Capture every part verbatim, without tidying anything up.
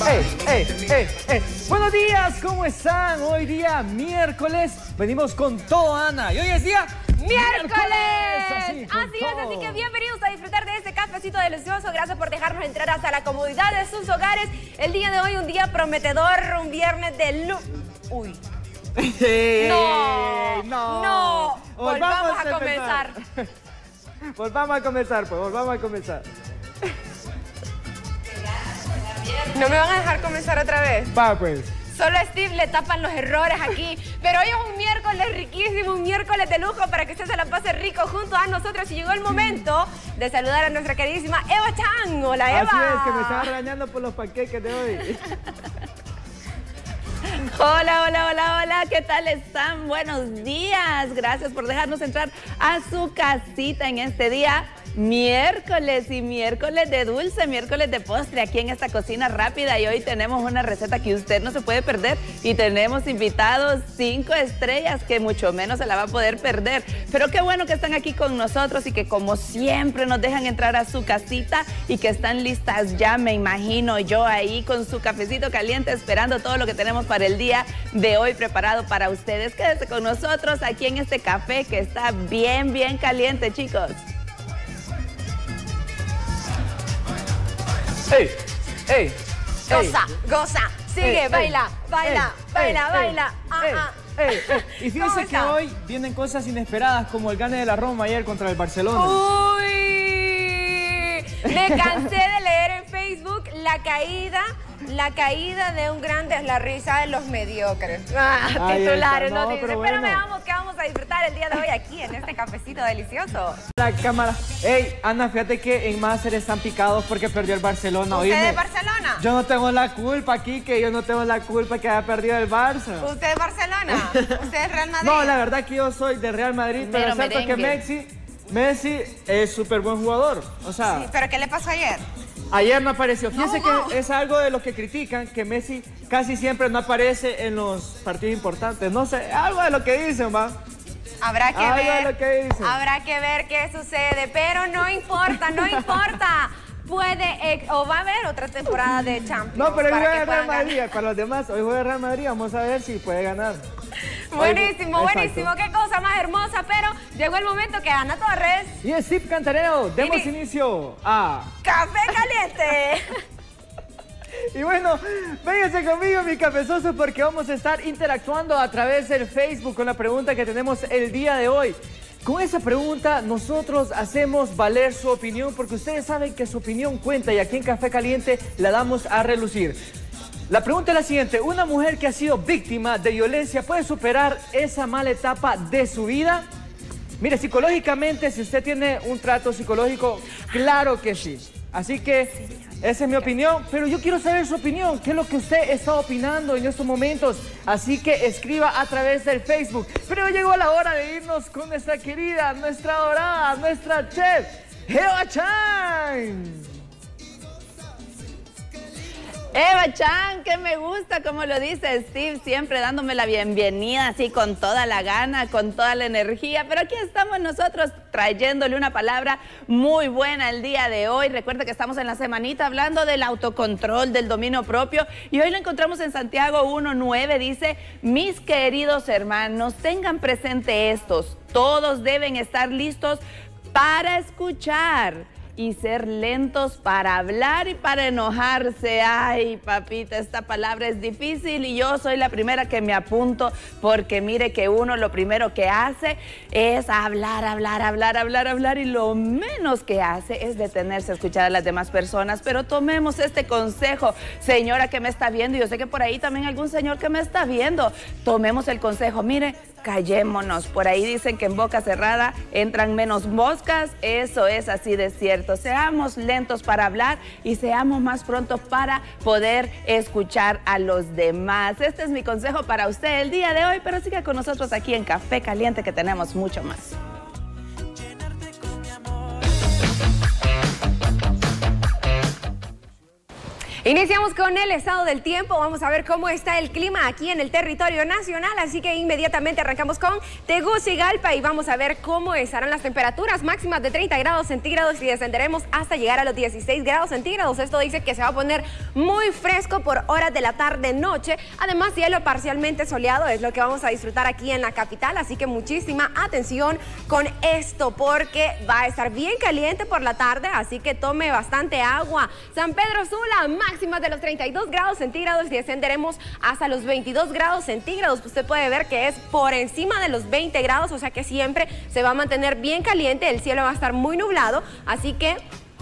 Hey, hey, hey, hey. Buenos días, ¿cómo están? Hoy día miércoles, venimos con todo, Ana. Y hoy es día miércoles. Así, así es, así que bienvenidos a disfrutar de este cafecito delicioso. Gracias por dejarnos entrar hasta la comodidad de sus hogares. El día de hoy, un día prometedor, un viernes de luz. Uy. No, no, no. Volvamos a, a comenzar. Volvamos a comenzar, pues, volvamos a comenzar. ¿No me van a dejar comenzar otra vez? Va, pues. Solo a Steve le tapan los errores aquí. Pero hoy es un miércoles riquísimo, un miércoles de lujo para que usted se la pase rico junto a nosotros. Y llegó el momento de saludar a nuestra queridísima Eva Chan. Hola, Eva. Así es, que me estaba regañando por los panqueques de hoy. Hola, hola, hola, hola, ¿qué tal están? Buenos días, gracias por dejarnos entrar a su casita en este día miércoles y miércoles de dulce, miércoles de postre aquí en esta cocina rápida. Y hoy tenemos una receta que usted no se puede perder y tenemos invitados cinco estrellas que mucho menos se la va a poder perder. Pero qué bueno que están aquí con nosotros y que como siempre nos dejan entrar a su casita y que están listas ya, me imagino yo ahí con su cafecito caliente esperando todo lo que tenemos para el día de hoy preparado para ustedes. Quédense con nosotros aquí en este café que está bien, bien caliente, chicos. ¡Ey! ¡Ey! Goza, goza, sigue, ey, baila, ey, baila, ey, baila, ey, baila. Ey, Ajá. ey, ey. Y fíjense que hoy vienen cosas inesperadas como el gane de la Roma ayer contra el Barcelona. ¡Uy! Me cansé de leer en Facebook la caída, la caída de un grande es la risa de los mediocres. Ah, titulares, no, noticias. pero, Pero bueno. veamos que vamos a disfrutar el día de hoy aquí en este cafecito delicioso. La cámara. Ey, Ana, fíjate que en Máser están picados porque perdió el Barcelona. ¿Usted Oíme, es Barcelona? Yo no tengo la culpa aquí, que yo no tengo la culpa que haya perdido el Barça. ¿Usted es Barcelona? ¿Usted es Real Madrid? No, la verdad que yo soy de Real Madrid, pero, Pero es cierto que Messi, Messi es súper buen jugador. O sea, Sí, ¿pero qué le pasó ayer? ayer no apareció. Fíjense No. que es algo de lo que critican, que Messi casi siempre no aparece en los partidos importantes. No sé, algo de lo que dicen, va. Habrá que Algo de ver, lo que dicen. habrá que ver qué sucede, pero no importa, no importa. Puede, eh, o va a haber otra temporada de Champions. No, pero hoy para juega que el Real puedan Madrid. Para los demás, hoy juega el Real Madrid. Vamos a ver si puede ganar. Buenísimo, Hoy- buenísimo, qué cosa más hermosa, pero llegó el momento que Ana Torres... Y Steve Cantarero, demos Ini- inicio a... ¡Café caliente! Y bueno, vénganse conmigo, mi cafezosos, porque vamos a estar interactuando a través del Facebook con la pregunta que tenemos el día de hoy. Con esa pregunta nosotros hacemos valer su opinión, porque ustedes saben que su opinión cuenta y aquí en Café Caliente la damos a relucir. La pregunta es la siguiente: ¿una mujer que ha sido víctima de violencia puede superar esa mala etapa de su vida? Mire, psicológicamente, si usted tiene un trato psicológico, claro que sí. Así que esa es mi opinión, pero yo quiero saber su opinión. ¿Qué es lo que usted está opinando en estos momentos? Así que escriba a través del Facebook. Pero llegó la hora de irnos con nuestra querida, nuestra adorada, nuestra chef, Eva Chan. Eva Chan, que me gusta, como lo dice Steve, siempre dándome la bienvenida así con toda la gana, con toda la energía. Pero aquí estamos nosotros trayéndole una palabra muy buena el día de hoy. Recuerda que estamos en la semanita hablando del autocontrol, del dominio propio. Y hoy lo encontramos en Santiago uno nueve, dice: mis queridos hermanos, tengan presente estos. Todos deben estar listos para escuchar y ser lentos para hablar y para enojarse. Ay, papita, esta palabra es difícil y yo soy la primera que me apunto, porque mire que uno lo primero que hace es hablar, hablar, hablar, hablar, hablar, y lo menos que hace es detenerse a escuchar a las demás personas. Pero tomemos este consejo, señora que me está viendo, y yo sé que por ahí también algún señor que me está viendo, tomemos el consejo. Mire, callémonos. Por ahí dicen que en boca cerrada entran menos moscas. Eso es así de cierto. Seamos lentos para hablar y seamos más prontos para poder escuchar a los demás. Este es mi consejo para usted el día de hoy, pero siga con nosotros aquí en Café Caliente, que tenemos mucho más. Iniciamos con el estado del tiempo. Vamos a ver cómo está el clima aquí en el territorio nacional. Así que inmediatamente arrancamos con Tegucigalpa y vamos a ver cómo estarán las temperaturas máximas de treinta grados centígrados y descenderemos hasta llegar a los dieciséis grados centígrados. Esto dice que se va a poner muy fresco por horas de la tarde-noche. Además, cielo parcialmente soleado es lo que vamos a disfrutar aquí en la capital. Así que muchísima atención con esto porque va a estar bien caliente por la tarde. Así que tome bastante agua. San Pedro Sula, máximas de los treinta y dos grados centígrados y descenderemos hasta los veintidós grados centígrados. Usted puede ver que es por encima de los veinte grados, o sea que siempre se va a mantener bien caliente, el cielo va a estar muy nublado, así que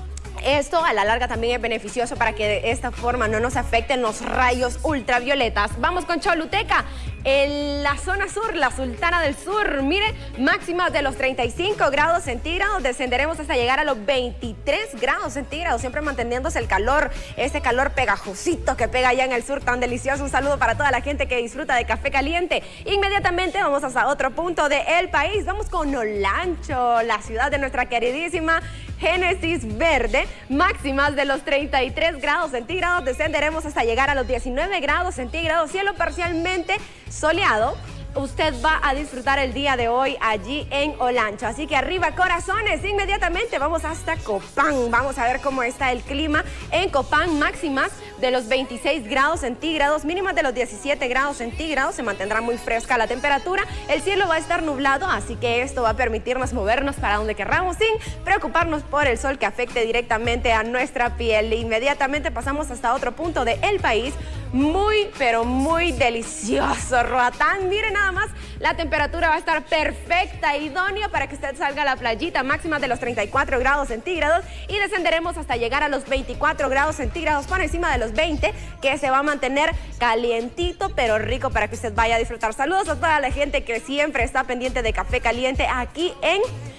esto a la larga también es beneficioso para que de esta forma no nos afecten los rayos ultravioletas. Vamos con Choluteca, en la zona sur, la Sultana del Sur. Mire, máximas de los treinta y cinco grados centígrados, descenderemos hasta llegar a los veintitrés grados centígrados, siempre manteniéndose el calor, ese calor pegajosito que pega allá en el sur, tan delicioso. Un saludo para toda la gente que disfruta de café caliente. Inmediatamente vamos hasta otro punto del país. Vamos con Olancho, la ciudad de nuestra queridísima Génesis Verde, máximas de los treinta y tres grados centígrados, descenderemos hasta llegar a los diecinueve grados centígrados, cielo parcialmente soleado. Usted va a disfrutar el día de hoy allí en Olancho. Así que arriba, corazones. Inmediatamente vamos hasta Copán. Vamos a ver cómo está el clima en Copán. Máximas de los veintiséis grados centígrados, mínimas de los diecisiete grados centígrados. Se mantendrá muy fresca la temperatura. El cielo va a estar nublado, así que esto va a permitirnos movernos para donde querramos sin preocuparnos por el sol que afecte directamente a nuestra piel. Inmediatamente pasamos hasta otro punto del país. Muy, pero muy delicioso, Roatán. Miren nada más, la temperatura va a estar perfecta, idónea para que usted salga a la playita, máxima de los treinta y cuatro grados centígrados y descenderemos hasta llegar a los veinticuatro grados centígrados por encima de los veinte, que se va a mantener calientito, pero rico para que usted vaya a disfrutar. Saludos a toda la gente que siempre está pendiente de café caliente aquí en...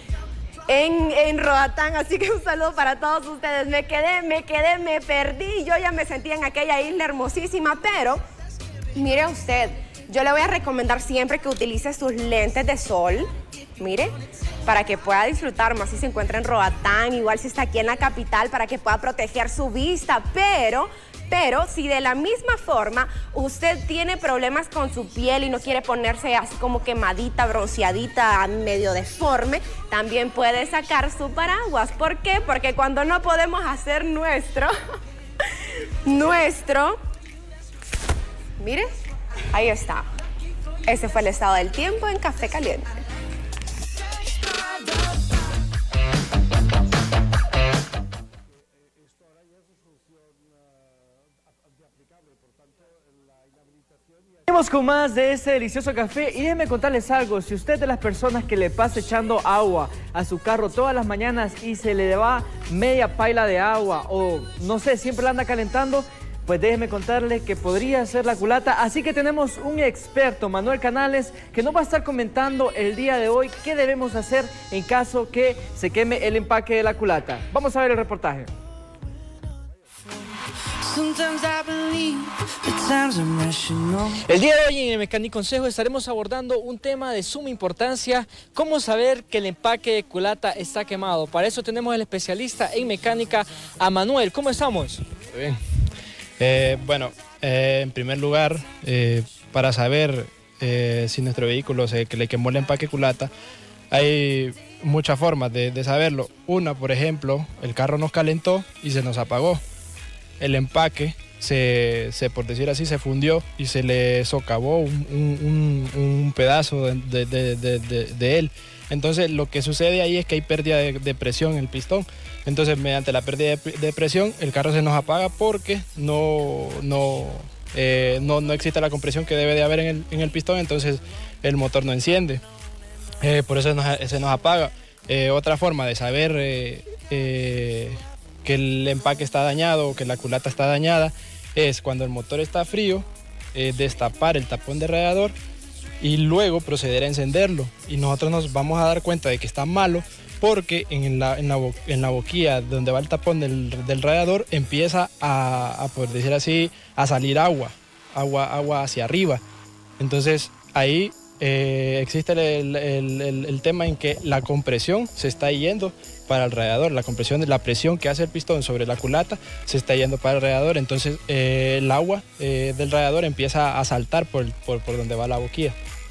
En, en Roatán, así que un saludo para todos ustedes. Me quedé, me quedé, me perdí. Yo ya me sentía en aquella isla hermosísima, pero mire usted, yo le voy a recomendar siempre que utilice sus lentes de sol, mire, para que pueda disfrutar más si se encuentra en Roatán, igual si está aquí en la capital, para que pueda proteger su vista, pero... Pero si de la misma forma usted tiene problemas con su piel y no quiere ponerse así como quemadita, bronceadita, medio deforme, también puede sacar su paraguas. ¿Por qué? Porque cuando no podemos hacer nuestro, nuestro, mire, ahí está. Ese fue el estado del tiempo en Café Caliente. Seguimos con más de este delicioso café y déjenme contarles algo. Si usted es de las personas que le pasa echando agua a su carro todas las mañanas y se le va media paila de agua o no sé, siempre la anda calentando, pues déjenme contarle que podría ser la culata. Así que tenemos un experto, Manuel Canales, que nos va a estar comentando el día de hoy qué debemos hacer en caso que se queme el empaque de la culata. Vamos a ver el reportaje. El día de hoy en el Mecaniconsejo estaremos abordando un tema de suma importancia: cómo saber que el empaque de culata está quemado. Para eso tenemos al especialista en mecánica, a Manuel. ¿Cómo estamos? Muy bien. Eh, bueno, eh, en primer lugar, eh, para saber eh, si nuestro vehículo se que le quemó el empaque culata, hay muchas formas de, de saberlo. Una, por ejemplo, el carro nos calentó y se nos apagó. El empaque, se, se, por decir así, se fundió y se le socavó un, un, un, un pedazo de, de, de, de, de él. Entonces lo que sucede ahí es que hay pérdida de, de presión en el pistón. Entonces mediante la pérdida de, de presión el carro se nos apaga porque no, no, eh, no, no existe la compresión que debe de haber en el, en el pistón, entonces el motor no enciende. Eh, por eso nos, se nos apaga. Eh, otra forma de saber... Eh, eh, que el empaque está dañado o que la culata está dañada es cuando el motor está frío, eh, destapar el tapón de radiador y luego proceder a encenderlo. Y nosotros nos vamos a dar cuenta de que está malo porque en la, en la, bo en la boquilla donde va el tapón del, del radiador empieza a, a, por decir así, a salir agua, agua, agua hacia arriba. Entonces ahí eh, existe el, el, el, el tema en que la compresión se está yendo para el radiador, la compresión de la presión que hace el pistón sobre la culata se está yendo para el radiador, entonces eh, el agua eh, del radiador empieza a saltar por, por, por donde va la boquilla.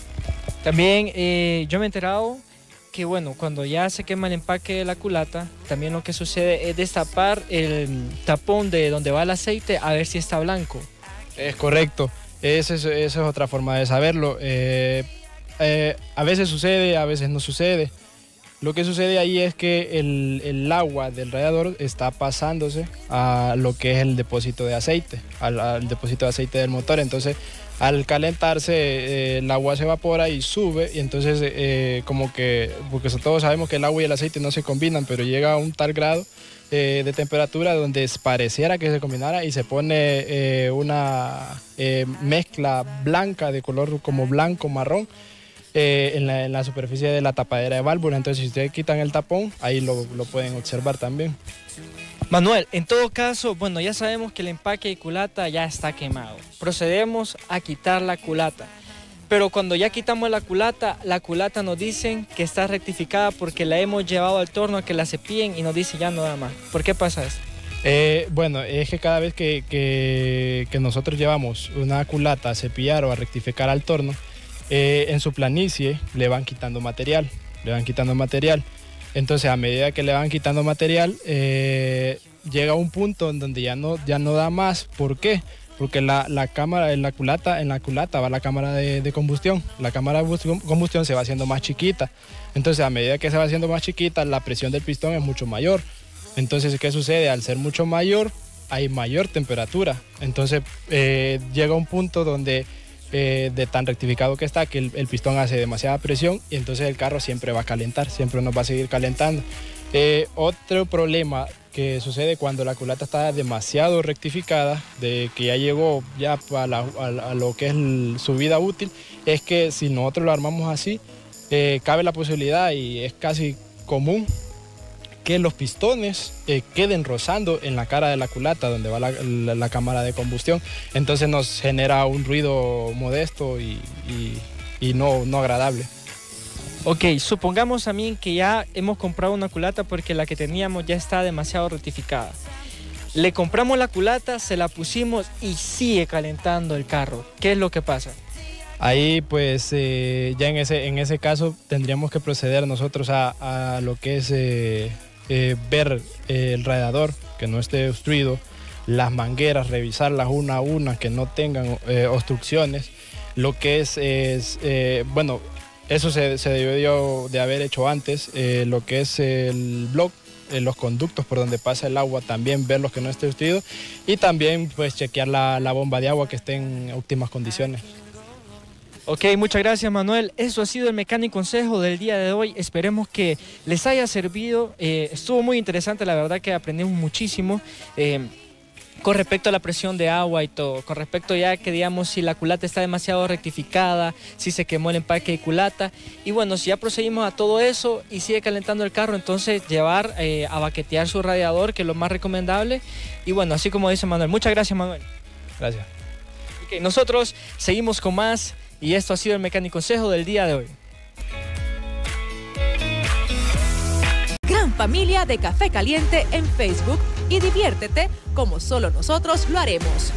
También eh, yo me he enterado que bueno, cuando ya se quema el empaque de la culata, también lo que sucede es destapar el tapón de donde va el aceite a ver si está blanco. Es correcto, esa es, esa es otra forma de saberlo. Eh, eh, a veces sucede, a veces no sucede. Lo que sucede ahí es que el, el agua del radiador está pasándose a lo que es el depósito de aceite, al, al depósito de aceite del motor. Entonces, al calentarse, eh, el agua se evapora y sube, y entonces eh, como que, porque todos sabemos que el agua y el aceite no se combinan, pero llega a un tal grado eh, de temperatura donde pareciera que se combinara y se pone eh, una eh, mezcla blanca de color como blanco marrón eh, en, la, en la superficie de la tapadera de válvula. Entonces, si ustedes quitan el tapón, ahí lo, lo pueden observar también. Manuel, en todo caso, bueno, ya sabemos que el empaque de culata ya está quemado. Procedemos a quitar la culata. Pero cuando ya quitamos la culata, la culata nos dicen que está rectificada porque la hemos llevado al torno a que la cepillen y nos dice ya no da más. ¿Por qué pasa eso? Eh, bueno, es que cada vez que, que, que nosotros llevamos una culata a cepillar o a rectificar al torno, eh, en su planicie le van quitando material, le van quitando material. Entonces, a medida que le van quitando material, eh, llega un punto en donde ya no, ya no da más. ¿Por qué? Porque la, la cámara, en la culata, en la culata va la cámara de, de combustión. La cámara de combustión se va haciendo más chiquita. Entonces, a medida que se va haciendo más chiquita, la presión del pistón es mucho mayor. Entonces, ¿qué sucede? Al ser mucho mayor, hay mayor temperatura. Entonces, eh, llega un punto donde Eh, de tan rectificado que está, que el, el pistón hace demasiada presión y entonces el carro siempre va a calentar, siempre nos va a seguir calentando. Eh, otro problema que sucede cuando la culata está demasiado rectificada, de que ya llegó ya a, la, a, a lo que es el, su vida útil, es que si nosotros lo armamos así, eh, cabe la posibilidad y es casi común que los pistones eh, queden rozando en la cara de la culata donde va la, la, la cámara de combustión. Entonces nos genera un ruido modesto y, y, y no, no agradable. Ok, supongamos también que ya hemos comprado una culata porque la que teníamos ya está demasiado rectificada. Le compramos la culata, se la pusimos y sigue calentando el carro. ¿Qué es lo que pasa? Ahí pues eh, ya en ese, en ese caso tendríamos que proceder nosotros a, a lo que es eh, eh, ver eh, el radiador que no esté obstruido, las mangueras, revisarlas una a una, que no tengan eh, obstrucciones. Lo que es, es eh, bueno, eso se, se debió de haber hecho antes, eh, lo que es el block, eh, los conductos por donde pasa el agua, también verlos que no esté obstruido y también pues chequear la, la bomba de agua que esté en óptimas condiciones. Ok, muchas gracias Manuel. Eso ha sido el mecánico consejo del día de hoy. Esperemos que les haya servido. Eh, estuvo muy interesante, la verdad que aprendimos muchísimo eh, con respecto a la presión de agua y todo. Con respecto ya que digamos si la culata está demasiado rectificada, si se quemó el empaque de culata. Y bueno, si ya procedimos a todo eso y sigue calentando el carro, entonces llevar eh, a baquetear su radiador, que es lo más recomendable. Y bueno, así como dice Manuel. Muchas gracias Manuel. Gracias. Okay, nosotros seguimos con más. Y esto ha sido el mecánico consejo del día de hoy. Gran familia de Café Caliente en Facebook y diviértete como solo nosotros lo haremos.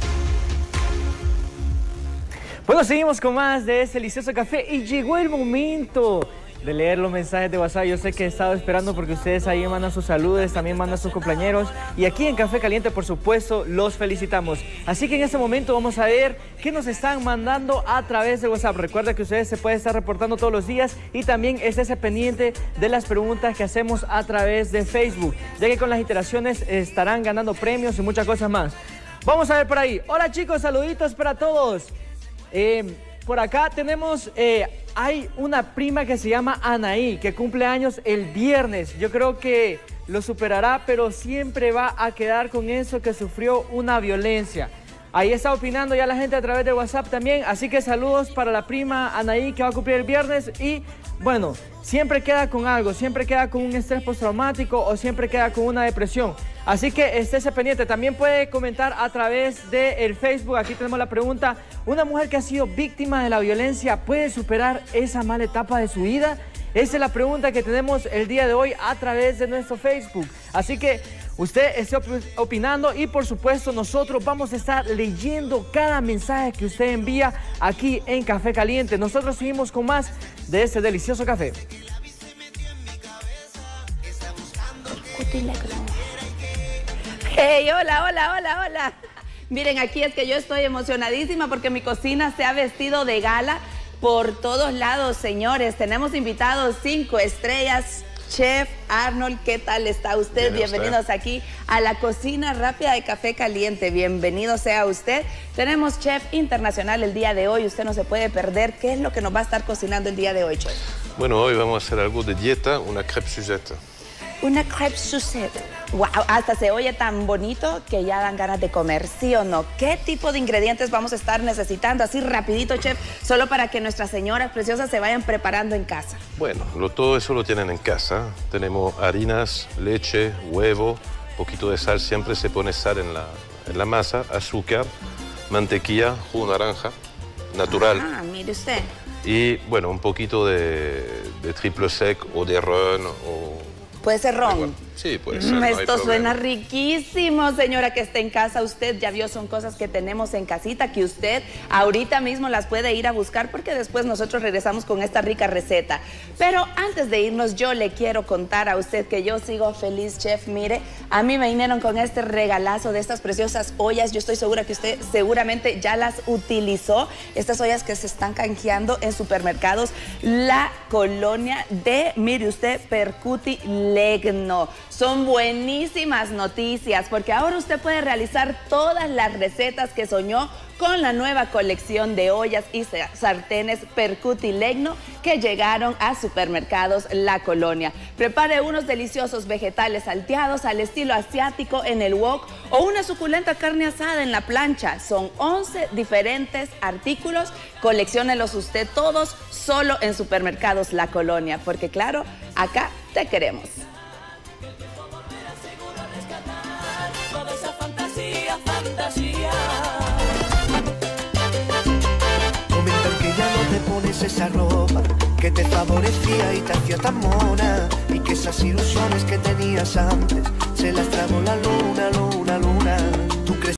Bueno, seguimos con más de ese delicioso café y llegó el momento de leer los mensajes de WhatsApp. Yo sé que he estado esperando porque ustedes ahí mandan sus saludos, también mandan sus compañeros. Y aquí en Café Caliente, por supuesto, los felicitamos. Así que en este momento vamos a ver qué nos están mandando a través de WhatsApp. Recuerda que ustedes se pueden estar reportando todos los días y también estése pendiente de las preguntas que hacemos a través de Facebook, ya que con las iteraciones estarán ganando premios y muchas cosas más. Vamos a ver por ahí. Hola chicos, saluditos para todos. Eh, por acá tenemos... Eh, Hay una prima que se llama Anaí, que cumple años el viernes. Yo creo que lo superará, pero siempre va a quedar con eso que sufrió una violencia. Ahí está opinando ya la gente a través de WhatsApp también. Así que saludos para la prima Anaí, que va a cumplir el viernes. Y bueno, siempre queda con algo, siempre queda con un estrés postraumático o siempre queda con una depresión. Así que estése pendiente. También puede comentar a través del Facebook. Aquí tenemos la pregunta: ¿una mujer que ha sido víctima de la violencia puede superar esa mala etapa de su vida? Esa es la pregunta que tenemos el día de hoy a través de nuestro Facebook. Así que usted esté opinando y por supuesto nosotros vamos a estar leyendo cada mensaje que usted envía aquí en Café Caliente. Nosotros seguimos con más de este delicioso café. Hey, hola, hola, hola, hola. Miren, aquí es que yo estoy emocionadísima porque mi cocina se ha vestido de gala por todos lados, señores. Tenemos invitados cinco estrellas. Chef Arnold, ¿qué tal está usted? Bien, Bienvenidos usted. aquí a la cocina rápida de Café Caliente. Bienvenido sea usted. Tenemos chef internacional el día de hoy. Usted no se puede perder. ¿Qué es lo que nos va a estar cocinando el día de hoy, chef? Bueno, hoy vamos a hacer algo de dieta, una crêpe Suzette. Una crêpe Suzette. Wow, hasta se oye tan bonito que ya dan ganas de comer, ¿sí o no? ¿Qué tipo de ingredientes vamos a estar necesitando? Así rapidito, chef, solo para que nuestras señoras preciosas se vayan preparando en casa. Bueno, lo, todo eso lo tienen en casa. Tenemos harinas, leche, huevo, un poquito de sal. Siempre se pone sal en la, en la masa, azúcar, mantequilla, jugo de naranja, natural. Ah, mire usted. Y, bueno, un poquito de, de triple sec o de ron o... ¿Puede ser ron? Sí, puede ser. Mm, no hay esto problema. suena riquísimo, señora que esté en casa. Usted ya vio, son cosas que tenemos en casita, que usted ahorita mismo las puede ir a buscar porque después nosotros regresamos con esta rica receta. Pero antes de irnos, yo le quiero contar a usted que yo sigo feliz, chef. Mire, a mí me vinieron con este regalazo de estas preciosas ollas. Yo estoy segura que usted seguramente ya las utilizó. Estas ollas que se están canjeando en supermercados La Colonia de, mire usted, Percuti Legno. Son buenísimas noticias porque ahora usted puede realizar todas las recetas que soñó con la nueva colección de ollas y sartenes Percuti Legno que llegaron a supermercados La Colonia. Prepare unos deliciosos vegetales salteados al estilo asiático en el wok o una suculenta carne asada en la plancha. Son once diferentes artículos. Colecciónelos usted todos solo en supermercados La Colonia porque claro, acá te queremos. Comentan que ya no te pones esa ropa que te favorecía y te hacía tan mona, y que esas ilusiones que tenías antes se las tragó la luna, luna, luna. ¿Tú crees?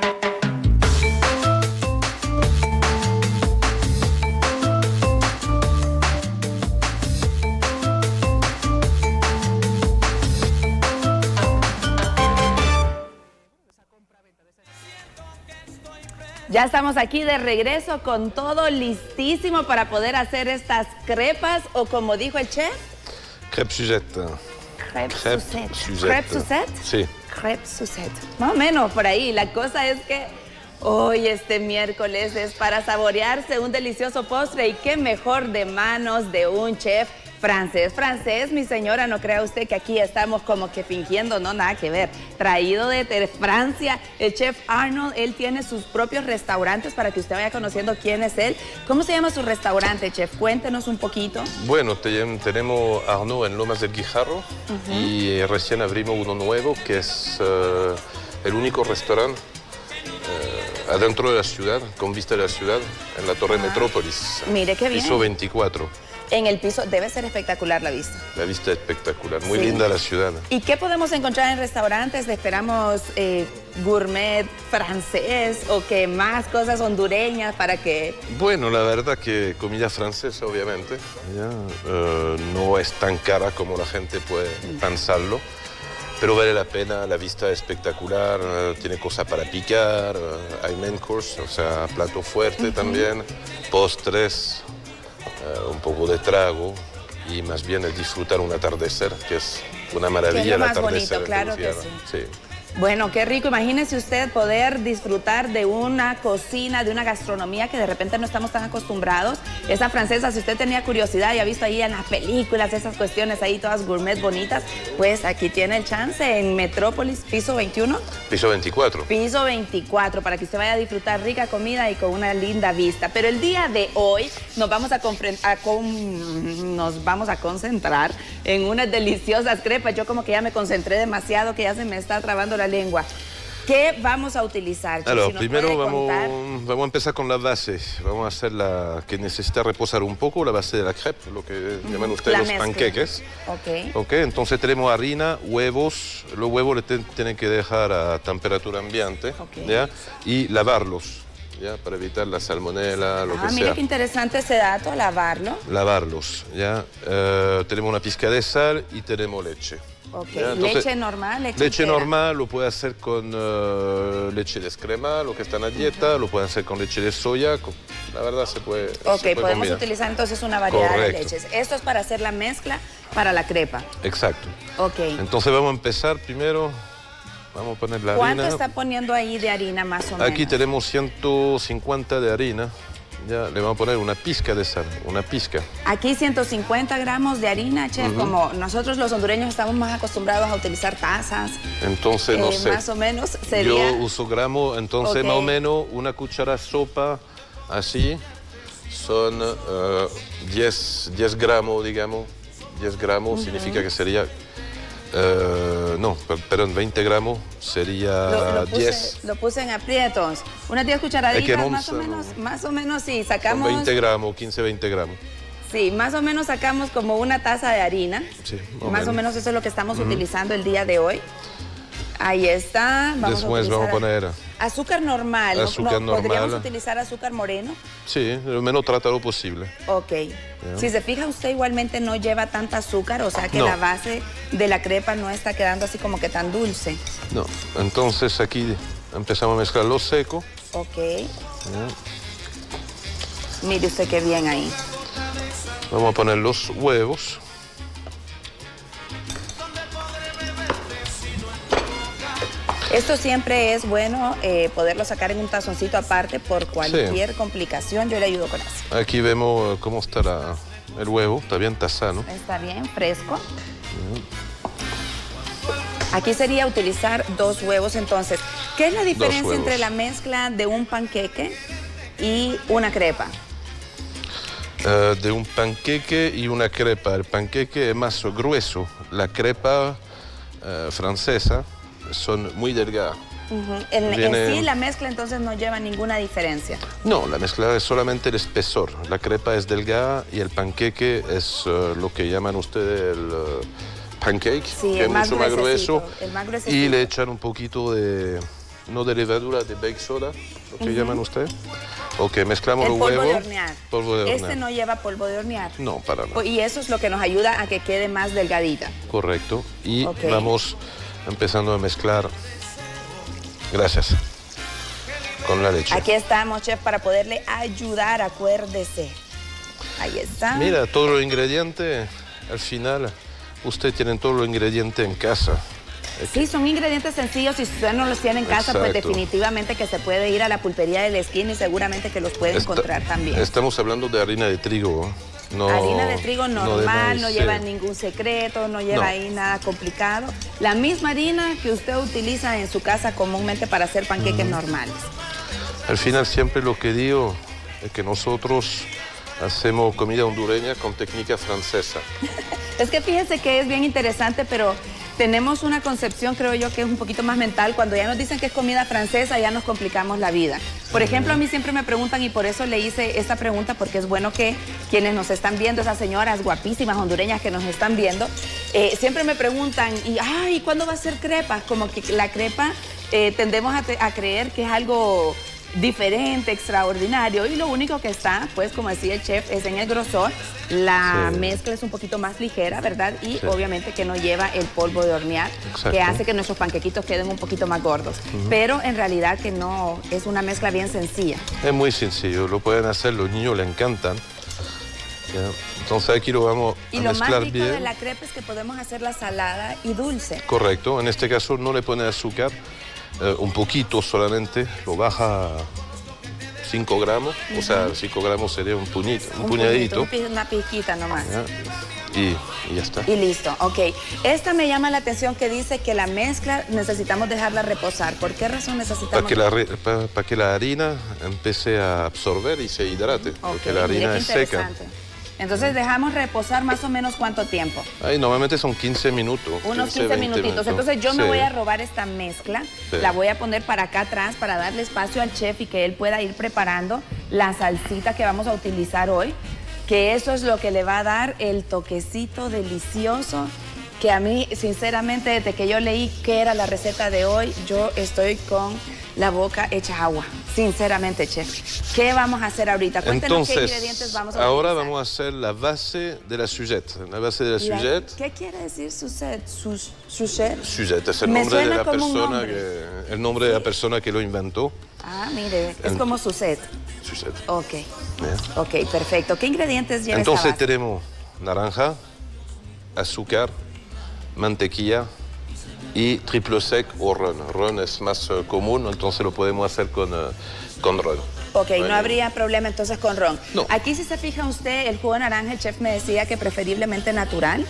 Ya estamos aquí de regreso con todo listísimo para poder hacer estas crepas o como dijo el chef. Crêpe Suzette. Crêpe Crêpe Suzette. Suzette. Crêpe Suzette. Sí. Crêpe Suzette. Más o menos por ahí. La cosa es que hoy este miércoles es para saborearse un delicioso postre y qué mejor de manos de un chef francés. Francés, mi señora, no crea usted que aquí estamos como que fingiendo, no, nada que ver. Traído de Francia, el chef Arnold, él tiene sus propios restaurantes para que usted vaya conociendo quién es él. ¿Cómo se llama su restaurante, chef? Cuéntenos un poquito. Bueno, te- tenemos Arnaud en Lomas del Guijarro uh-huh. y recién abrimos uno nuevo que es uh, el único restaurante uh, adentro de la ciudad, con vista de la ciudad, en la Torre ah. Metrópolis. Mire qué bien. Piso veinticuatro. En el piso debe ser espectacular la vista. La vista es espectacular, muy sí. linda la ciudad. ¿Y qué podemos encontrar en restaurantes? ¿Esperamos eh, gourmet francés o que más cosas hondureñas para que...? Bueno, la verdad que comida francesa, obviamente, ¿ya? Uh, no es tan cara como la gente puede pensarlo, pero vale la pena, la vista es espectacular, uh, tiene cosas para picar, uh, hay main course, o sea, plato fuerte uh-huh. también, postres, uh, un poco de trago y más bien el disfrutar un atardecer, que es una maravilla. Que es lo el más atardecer bonito, claro que sí. sí. Bueno, qué rico. Imagínese usted poder disfrutar de una cocina, de una gastronomía que de repente no estamos tan acostumbrados. Esa francesa, si usted tenía curiosidad y ha visto ahí en las películas esas cuestiones ahí todas gourmet bonitas, pues aquí tiene el chance en Metrópolis, piso veintiuno. Piso veinticuatro. Piso veinticuatro, para que usted vaya a disfrutar rica comida y con una linda vista. Pero el día de hoy nos vamos a, a con nos vamos a concentrar en unas deliciosas crepas. Yo como que ya me concentré demasiado, que ya se me está trabando la lengua. ¿Qué vamos a utilizar? Alors, si primero vamos, vamos a empezar con la base. Vamos a hacer la que necesita reposar un poco, la base de la crepe, lo que uh-huh. llaman ustedes la los mezcla. Panqueques. Okay. ok. Entonces tenemos harina, huevos. Los huevos le tienen que dejar a temperatura ambiente, okay. ¿ya? Y lavarlos, ¿ya? Para evitar la salmonela, lo ah, que mira sea. Qué interesante ese dato, lavarlo. Lavarlos, ¿ya? Uh, tenemos una pizca de sal y tenemos leche. Ok, entonces, leche normal, leche Leche entera. normal, lo puede hacer con uh, leche descremada, lo que está en la dieta, uh-huh. lo puede hacer con leche de soya, con, la verdad se puede Ok, se puede podemos combinar. utilizar entonces una variedad Correcto. de leches. Esto es para hacer la mezcla para la crepa. Exacto. Ok. Entonces vamos a empezar primero, vamos a poner la ¿Cuánto harina. está poniendo ahí de harina más o menos? Aquí tenemos ciento cincuenta de harina. Ya le vamos a poner una pizca de sal, una pizca. Aquí ciento cincuenta gramos de harina, chef, uh-huh. como nosotros los hondureños estamos más acostumbrados a utilizar tazas. Entonces, no eh, sé. Más o menos sería... Yo uso gramos, entonces okay. más o menos una cuchara sopa, así, son uh, diez, diez gramos, digamos. diez gramos uh-huh. significa que sería... Uh, no, perdón, veinte gramos sería lo, lo puse, diez. Lo puse en aprietos. Unas diez cucharaditas, no, más o menos, no. más o menos, sí, sacamos... veinte gramos, quince, veinte gramos. Sí, más o menos sacamos como una taza de harina. Sí, más o menos. o menos Eso es lo que estamos uh-huh. utilizando el día de hoy. Ahí está. Vamos Después a vamos a poner... Azúcar normal. Azúcar no, normal. ¿Podríamos utilizar azúcar moreno? Sí, lo menos tratado posible. Ok. Yeah. Si se fija, usted igualmente no lleva tanta azúcar, o sea que no. La base de la crepa no está quedando así como que tan dulce. No, entonces aquí empezamos a mezclar lo seco. Ok. Yeah. Mire usted qué bien ahí. Vamos a poner los huevos. Esto siempre es bueno eh, poderlo sacar en un tazoncito aparte por cualquier sí. complicación. Yo le ayudo con eso. Aquí vemos cómo está la, el huevo. Está bien tasano. Está bien, fresco. Uh-huh. Aquí sería utilizar dos huevos entonces. ¿Qué es la diferencia entre la mezcla de un panqueque y una crepa? Uh, de un panqueque y una crepa. El panqueque es más grueso. La crepa uh, francesa son muy delgadas. Uh-huh. en, Viene... en sí la mezcla entonces no lleva ninguna diferencia. No, la mezcla es solamente el espesor. La crepa es delgada y el panqueque es uh, lo que llaman ustedes el uh, pancake, sí, que es más mucho más grueso. El más y le echan un poquito de, no de levadura, de baking soda, lo que uh-huh. llaman ustedes. Ok, mezclamos el los polvo huevos. De hornear. Polvo de hornear. Este no lleva polvo de hornear. No, para nada. Y eso es lo que nos ayuda a que quede más delgadita. Correcto. Y okay. vamos empezando a mezclar. Gracias. Con la leche. Aquí estamos, chef, para poderle ayudar, acuérdese. Ahí está. Mira, todos los ingredientes, al final, usted tiene todos los ingredientes en casa. Sí, son ingredientes sencillos. Si usted no los tiene en casa, Exacto. Pues definitivamente que se puede ir a la pulpería de la esquina y seguramente que los puede Está, encontrar también. Estamos hablando de harina de trigo. No, harina de trigo normal, no, de maíz, no lleva sí. ningún secreto, no lleva no. ahí nada complicado. La misma harina que usted utiliza en su casa comúnmente para hacer panqueques uh-huh. normales. Al final siempre lo que digo es que nosotros hacemos comida hondureña con técnica francesa. Es que fíjense que es bien interesante, pero tenemos una concepción, creo yo, que es un poquito más mental. Cuando ya nos dicen que es comida francesa, ya nos complicamos la vida. Por ejemplo, a mí siempre me preguntan, y por eso le hice esta pregunta, porque es bueno que quienes nos están viendo, esas señoras guapísimas hondureñas que nos están viendo, eh, siempre me preguntan, y ay, ¿cuándo va a ser crepa? Como que la crepa eh, tendemos a, a creer que es algo diferente, extraordinario, y lo único que está, pues como decía el chef, es en el grosor. La sí. mezcla es un poquito más ligera, ¿verdad? Y sí. obviamente que no lleva el polvo de hornear, Exacto. que hace que nuestros panquequitos queden un poquito más gordos. Uh-huh. Pero en realidad que no, es una mezcla bien sencilla. Es muy sencillo, lo pueden hacer, los niños le encantan. ¿ya? Entonces aquí lo vamos y a lo mezclar más rico bien. de la crepe es que podemos hacerla salada y dulce. Correcto, en este caso no le pone azúcar, eh, un poquito solamente, lo baja a cinco gramos, uh-huh. o sea, cinco gramos sería un, puñito, un, un puñadito. Puñito, un, una pizquita nomás. ¿Ya? Y, y ya está. Y listo, ok. Esta me llama la atención que dice que la mezcla necesitamos dejarla reposar. ¿Por qué razón necesitamos? Para que la, para, para que la harina empiece a absorber y se hidrate, okay. porque la harina es seca. Entonces dejamos reposar más o menos ¿cuánto tiempo? Ay, normalmente son quince minutos. Unos quince, quince minutitos. Minutos. Entonces yo sí. me voy a robar esta mezcla, sí. la voy a poner para acá atrás para darle espacio al chef y que él pueda ir preparando la salsita que vamos a utilizar hoy, que eso es lo que le va a dar el toquecito delicioso, que a mí, sinceramente, desde que yo leí qué era la receta de hoy, yo estoy con la boca hecha agua. Sinceramente, chef. ¿Qué vamos a hacer ahorita? Cuéntenos qué ingredientes vamos a utilizar. Ahora vamos a hacer la base de la sujette. La base de la sujette. ¿Qué quiere decir sujette? Sujette. Sujette es el nombre de la persona que, el nombre de la persona que lo inventó. Ah, mire, es el, como Suzette. Suzette. Ok. Yeah. Ok, perfecto. ¿Qué ingredientes lleva Entonces esta base? tenemos naranja, azúcar, mantequilla y triple sec o ron. Ron es más uh, común, entonces lo podemos hacer con, uh, con ron. Ok, bueno. No habría problema entonces con ron. No. Aquí, si se fija usted, el jugo de naranja, el chef me decía que preferiblemente natural.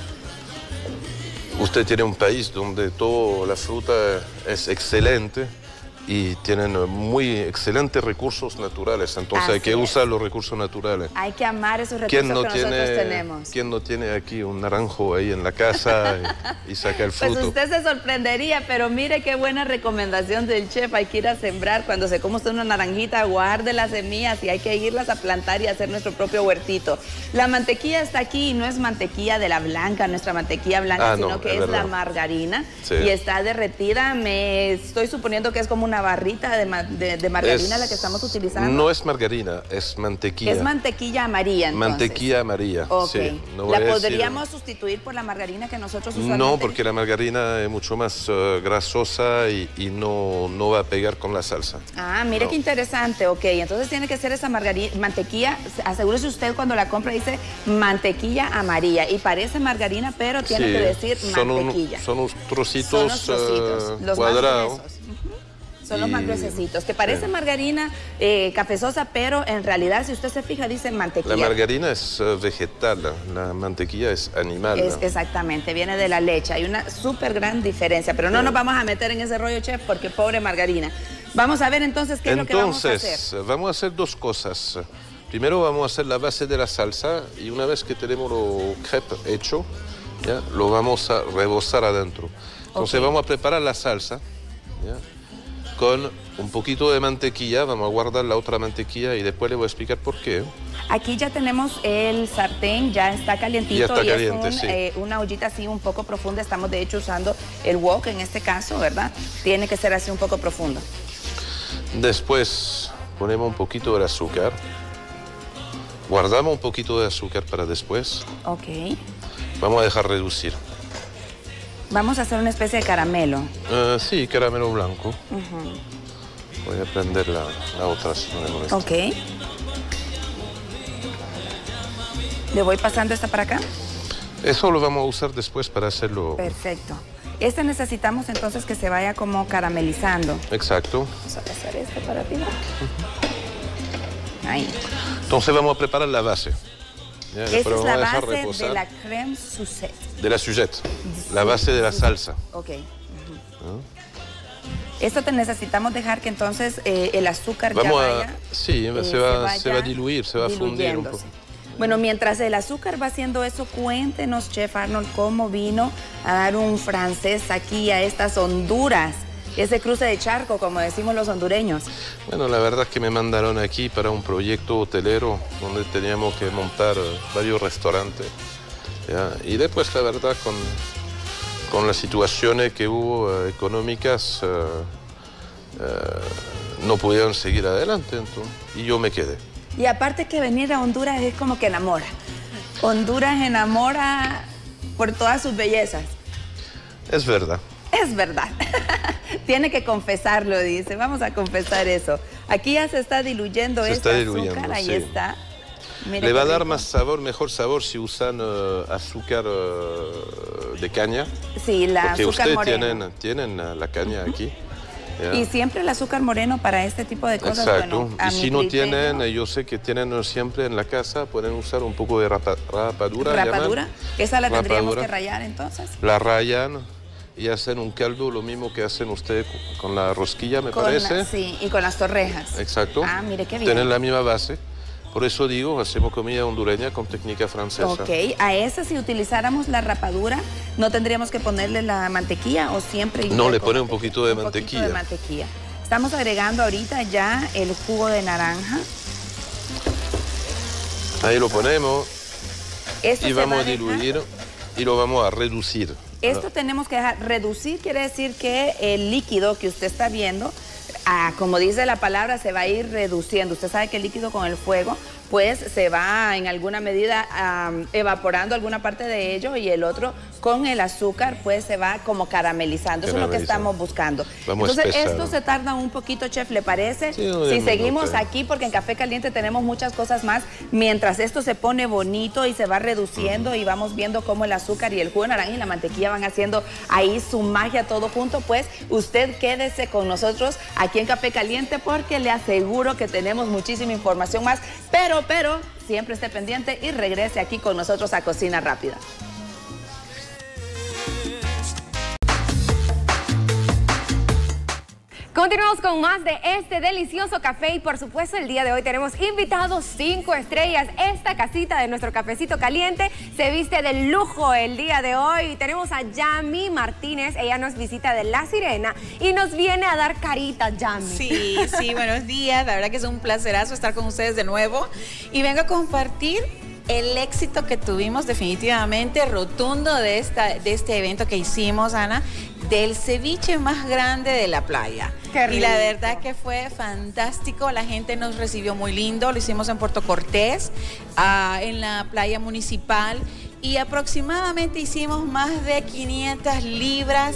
Usted tiene un país donde toda la fruta es excelente y tienen muy excelentes recursos naturales, entonces Así hay que es. usar los recursos naturales. Hay que amar esos recursos no que tiene, nosotros tenemos. ¿Quién no tiene aquí un naranjo ahí en la casa y, y saca el fruto? Pues usted se sorprendería, pero mire qué buena recomendación del chef. Hay que ir a sembrar, cuando se come usted una naranjita, guarde las semillas y hay que irlas a plantar y hacer nuestro propio huertito. La mantequilla está aquí y no es mantequilla de la blanca, nuestra mantequilla blanca, ah, sino no, que es, es la margarina, sí. y está derretida. Me estoy suponiendo que es como una barrita de, ma de, de margarina es, la que estamos utilizando. No es margarina, es mantequilla. Es mantequilla amarilla, entonces. Mantequilla amarilla, okay. sí. No ¿La podríamos decir... sustituir por la margarina que nosotros usualmente? No, porque la margarina es mucho más uh, grasosa y, y no, no va a pegar con la salsa. Ah, mire no. qué interesante. Ok, entonces tiene que ser esa mantequilla. Asegúrese usted cuando la compra dice mantequilla amarilla. Y parece margarina, pero tiene sí, que decir son mantequilla. Un, son unos trocitos, son los trocitos uh, los cuadrados. Más uh-huh. Son los más gruesecitos, que parece sí. margarina eh, cafezosa, pero en realidad, si usted se fija, dice mantequilla. La margarina es uh, vegetal, la, la mantequilla es animal. Es, exactamente, viene de la leche. Hay una súper gran diferencia, pero no sí. nos vamos a meter en ese rollo, chef, porque pobre margarina. Vamos a ver entonces qué entonces, es lo que vamos a hacer. Entonces, vamos a hacer dos cosas. Primero vamos a hacer la base de la salsa y una vez que tenemos lo crepe hecho, ¿ya? Lo vamos a rebozar adentro. Entonces okay. vamos a preparar la salsa, ¿ya? Con un poquito de mantequilla, vamos a guardar la otra mantequilla y después le voy a explicar por qué. Aquí ya tenemos el sartén, ya está calientito. Ya está y caliente, es un, sí. eh, una ollita así un poco profunda. Estamos de hecho usando el wok en este caso, ¿verdad? Tiene que ser así un poco profundo. Después ponemos un poquito de azúcar. Guardamos un poquito de azúcar para después. Ok. Vamos a dejar reducir. Vamos a hacer una especie de caramelo. Uh, sí, caramelo blanco. Uh-huh. Voy a prender la, la otra si no me molesta. Ok. ¿Le voy pasando esta para acá? Eso lo vamos a usar después para hacerlo. Perfecto. Esta necesitamos entonces que se vaya como caramelizando. Exacto. Vamos a pasar esto para arriba. Uh-huh. Ahí. Entonces vamos a preparar la base. Ya, esta es la base de la crème Suzette. De la Suzette, la base de la salsa. Ok. Uh-huh. ¿Ah? Esto te necesitamos dejar que entonces eh, el azúcar vamos ya vaya... A, sí, eh, se, va, se, se va a diluir, se va a fundir un poco. Bueno, mientras el azúcar va haciendo eso, cuéntenos, Chef Arnold, cómo vino a dar un francés aquí a estas Honduras. Ese cruce de charco, como decimos los hondureños. Bueno, la verdad es que me mandaron aquí para un proyecto hotelero donde teníamos que montar varios restaurantes. ¿Ya? Y después, la verdad, con, con las situaciones que hubo uh, económicas, uh, uh, no pudieron seguir adelante, entonces, y yo me quedé. Y aparte que venir a Honduras es como que enamora. Honduras enamora por todas sus bellezas. Es verdad. Es verdad. Tiene que confesarlo, dice. Vamos a confesar eso. Aquí ya se está diluyendo se este está azúcar. diluyendo, ahí sí. está. Mira Le va a qué dar rico. más sabor, mejor sabor si usan uh, azúcar uh, de caña. Sí, la Porque azúcar ustedes moreno. tienen, tienen uh, la caña aquí. ¿ya? Y siempre el azúcar moreno para este tipo de cosas. Exacto. Bueno, a y mi si no criterio, tienen, eh, yo sé que tienen siempre en la casa, pueden usar un poco de rapa, rapadura. rapadura, llaman. esa la tendríamos Rapadura. que rallar entonces. La rayan y hacen un caldo, lo mismo que hacen ustedes con la rosquilla, me Con parece. la- sí, y con las torrejas. Exacto. Ah, mire qué bien. Tienen la misma base. Por eso digo, hacemos comida hondureña con técnica francesa. Ok, a esa si utilizáramos la rapadura, ¿no tendríamos que ponerle la mantequilla o siempre? No, igual le con pone un poquito de un mantequilla. Poquito de mantequilla. Estamos agregando ahorita ya el jugo de naranja. Ahí lo ponemos Esto y se va vamos a dejar- diluir y lo vamos a reducir. Esto tenemos que dejar reducir, quiere decir que el líquido que usted está viendo, ah, como dice la palabra, se va a ir reduciendo. Usted sabe que el líquido con el fuego, pues se va en alguna medida um, evaporando alguna parte de ello y el otro con el azúcar, pues se va como caramelizando. Eso es lo que Caramelizando. estamos buscando. Vamos a Entonces, espesar. esto se tarda un poquito, chef, ¿le parece? Sí, un si minuto. seguimos aquí, porque en Café Caliente tenemos muchas cosas más, mientras esto se pone bonito y se va reduciendo y vamos viendo cómo el azúcar y el jugo de naranja y la mantequilla van haciendo ahí su magia todo junto, pues usted quédese con nosotros aquí en Café Caliente porque le aseguro que tenemos muchísima información más, pero, pero, siempre esté pendiente y regrese aquí con nosotros a Cocina Rápida. Continuamos con más de este delicioso café y por supuesto el día de hoy tenemos invitados cinco estrellas. Esta casita de nuestro cafecito caliente se viste de lujo el día de hoy. Tenemos a Yami Martínez, ella nos visita de La Sirena y nos viene a dar carita, Yami. Sí, sí, buenos días. La verdad que es un placerazo estar con ustedes de nuevo y vengo a compartir el éxito que tuvimos definitivamente rotundo de, esta, de este evento que hicimos, Ana, del ceviche más grande de la playa. Qué y la rico. verdad que fue fantástico, la gente nos recibió muy lindo, lo hicimos en Puerto Cortés, uh, en la playa municipal, y aproximadamente hicimos más de quinientas libras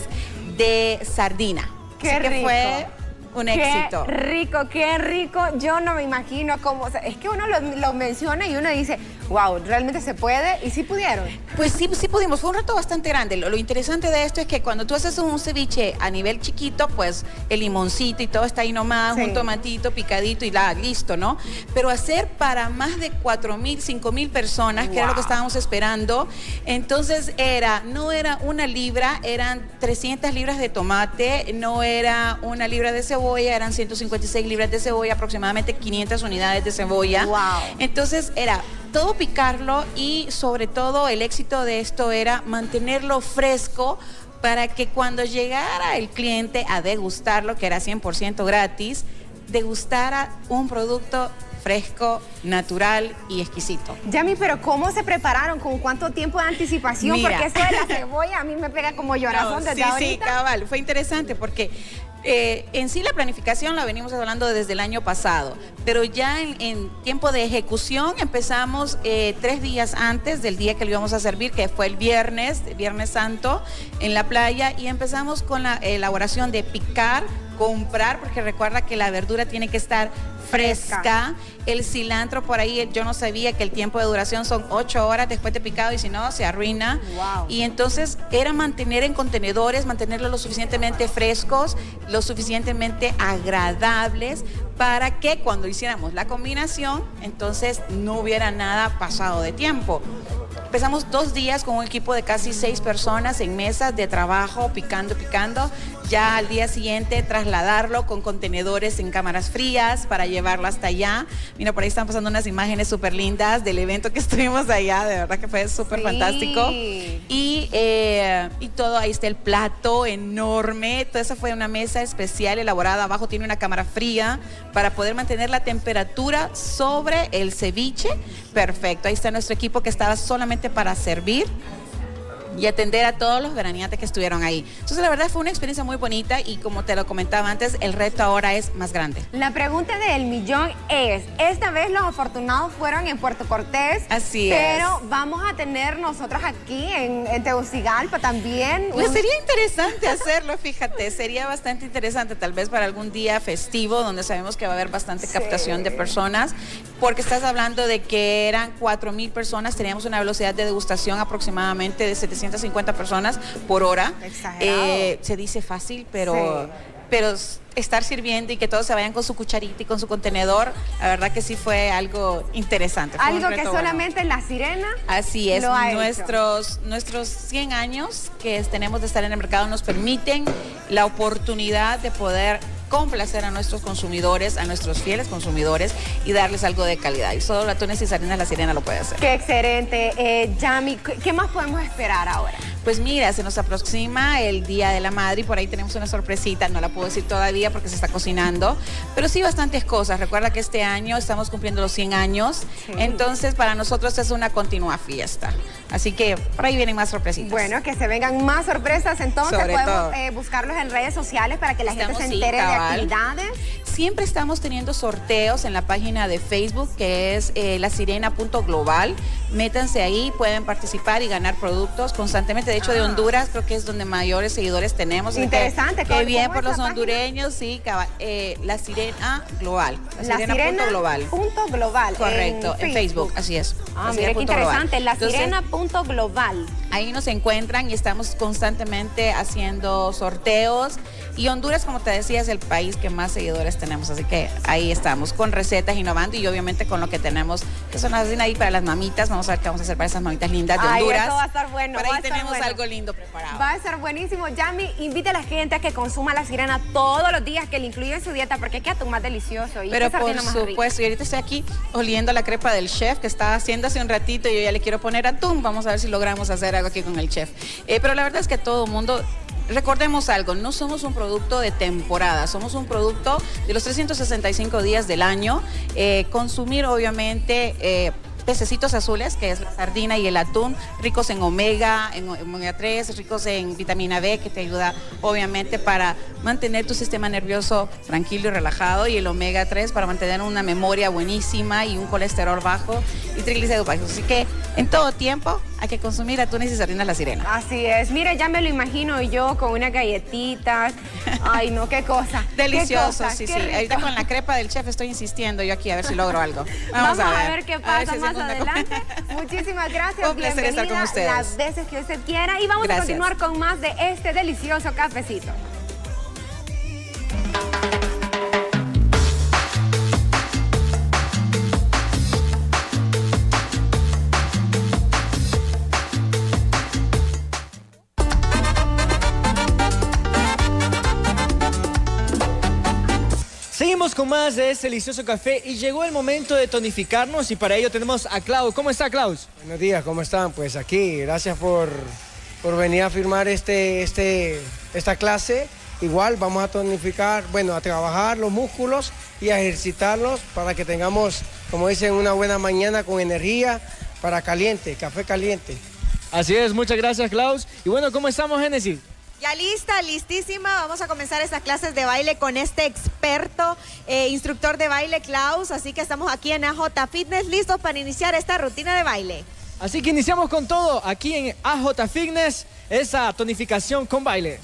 de sardina. Qué Así que rico. fue un éxito. Qué rico, qué rico. Yo no me imagino cómo... o sea, es que uno lo, lo menciona y uno dice, wow, ¿realmente se puede? ¿Y sí pudieron? Pues sí, sí pudimos, fue un reto bastante grande. Lo, lo interesante de esto es que cuando tú haces un ceviche a nivel chiquito, pues el limoncito y todo está ahí nomás, Sí. un tomatito picadito y la, listo, ¿no? Pero hacer para más de cuatro mil, cinco mil personas, que era lo que Wow. estábamos esperando, entonces era, no era una libra, eran trescientas libras de tomate, no era una libra de cebolla, eran ciento cincuenta y seis libras de cebolla, aproximadamente quinientas unidades de cebolla. Wow. Entonces era todo picarlo y sobre todo el éxito de esto era mantenerlo fresco para que cuando llegara el cliente a degustarlo, que era cien por ciento gratis, degustara un producto fresco, natural y exquisito. Yami, pero ¿cómo se prepararon? ¿Con cuánto tiempo de anticipación? Mira. Porque esto de la cebolla a mí me pega como llorazón No, desde sí, ahorita. sí, cabal, fue interesante porque eh, en sí la planificación la venimos hablando desde el año pasado, pero ya en, en tiempo de ejecución empezamos eh, tres días antes del día que lo íbamos a servir, que fue el viernes, Viernes Santo, en la playa, y empezamos con la elaboración de picar, comprar, porque recuerda que la verdura tiene que estar fresca. Fresca. El cilantro por ahí, yo no sabía que el tiempo de duración son ocho horas después de picado y si no, se arruina. Wow. Y entonces era mantener en contenedores, mantenerlos lo suficientemente frescos, lo suficientemente agradables para que cuando hiciéramos la combinación, entonces no hubiera nada pasado de tiempo. Empezamos dos días con un equipo de casi seis personas en mesas de trabajo, picando, picando. Ya al día siguiente trasladarlo con contenedores en cámaras frías para llevarlo hasta allá. Mira, por ahí están pasando unas imágenes súper lindas del evento que estuvimos allá. De verdad que fue súper Sí. fantástico. Y, eh, y todo, ahí está el plato enorme. Toda esa fue una mesa especial elaborada. Abajo tiene una cámara fría para poder mantener la temperatura sobre el ceviche. Perfecto. Ahí está nuestro equipo que estaba solamente para servir. y atender a todos los veraneantes que estuvieron ahí. Entonces, la verdad fue una experiencia muy bonita y como te lo comentaba antes, el reto ahora es más grande. La pregunta del millón es, esta vez los afortunados fueron en Puerto Cortés. Así pero es. vamos a tener nosotros aquí en, en Tegucigalpa también. Pues un... sería interesante hacerlo, fíjate, sería bastante interesante tal vez para algún día festivo donde sabemos que va a haber bastante Sí. captación de personas, porque estás hablando de que eran cuatro mil personas, teníamos una velocidad de degustación aproximadamente de setecientas cincuenta personas por hora. Exagerado. Eh, se dice fácil, pero, Sí. pero estar sirviendo y que todos se vayan con su cucharita y con su contenedor, la verdad que sí fue algo interesante. Fue un Algo que reto bueno. solamente La Sirena. Así es, lo ha nuestros, nuestros cien años que tenemos de estar en el mercado nos permiten la oportunidad de poder complacer a nuestros consumidores, a nuestros fieles consumidores y darles algo de calidad. Y solo Atunes y Sardinas La Sirena lo puede hacer. Qué excelente. Eh, Yami, ¿qué más podemos esperar ahora? Pues mira, se nos aproxima el Día de la Madre y por ahí tenemos una sorpresita, no la puedo decir todavía porque se está cocinando, pero sí bastantes cosas. Recuerda que este año estamos cumpliendo los cien años, Sí. entonces para nosotros es una continua fiesta. Así que por ahí vienen más sorpresitas. Bueno, que se vengan más sorpresas, entonces Sobre podemos todo. eh, buscarlos en redes sociales para que la Estamos, gente se sí, entere de cabal. actividades. Siempre estamos teniendo sorteos en la página de Facebook que es eh, la sirena punto global. Métanse ahí, pueden participar y ganar productos constantemente. De hecho, de Honduras creo que es donde mayores seguidores tenemos. Así que- Interesante, Qué ¿cómo- bien cómo por es los la página? hondureños, sí, cabal, eh, la sirena global. La Sirena punto global. punto global. Correcto, en Facebook, así es. Ah, La mira qué Sirena punto global. interesante, la Entonces, sirena punto global. ahí nos encuentran y estamos constantemente haciendo sorteos. Y Honduras, como te decía, es el país que más seguidores tenemos. Así que ahí estamos, con recetas, innovando y obviamente con lo que tenemos, que son las ahí para las mamitas. Vamos a ver qué vamos a hacer para esas mamitas lindas de Ay, Honduras. eso va a estar bueno. Por va a ahí estar tenemos bueno. algo lindo preparado. Va a estar buenísimo. Yami, invita a la gente a que consuma la sirena todos los días, que le incluya en su dieta, porque queda tú más delicioso. Y Pero qué por sardina más rica. supuesto, y ahorita estoy aquí oliendo la crepa del chef que estaba haciendo hace un ratito y yo ya le quiero poner atún. Vamos a ver si logramos hacer algo aquí con el chef. Eh, pero la verdad es que todo el mundo... Recordemos algo, no somos un producto de temporada, somos un producto de los trescientos sesenta y cinco días del año. Eh, consumir obviamente eh, pececitos azules, que es la sardina y el atún, ricos en omega, en omega tres, ricos en vitamina B, que te ayuda obviamente para mantener tu sistema nervioso tranquilo y relajado, y el omega tres para mantener una memoria buenísima y un colesterol bajo y triglicéridos bajos. Así que en todo tiempo hay que consumir atunes y sardinas La Sirena. Así es. Mira, ya me lo imagino yo con unas galletitas. Ay, no, qué cosa. Delicioso, qué cosa, sí, qué sí. rico. Ahorita con la crepa del chef estoy insistiendo yo aquí a ver si logro algo. Vamos, a, ver. qué pasa A ver si más hacemos una- adelante. Muchísimas gracias. Un placer estar con Bienvenida ustedes. las veces que usted quiera. Y vamos Gracias. a continuar con más de este delicioso cafecito. Seguimos con más de este delicioso café y llegó el momento de tonificarnos y para ello tenemos a Klaus. ¿Cómo está, Klaus? Buenos días, ¿cómo están? Pues aquí, gracias por, por venir a firmar este, este, esta clase. Igual vamos a tonificar, bueno, a trabajar los músculos y a ejercitarlos para que tengamos, como dicen, una buena mañana con energía para caliente, café caliente. Así es, muchas gracias, Klaus. Y bueno, ¿cómo estamos, Génesis? Ya lista, listísima. Vamos a comenzar estas clases de baile con este experto eh, instructor de baile, Klaus. Así que estamos aquí en A J Fitness listos para iniciar esta rutina de baile. Así que iniciamos con todo aquí en A J Fitness, esa tonificación con baile.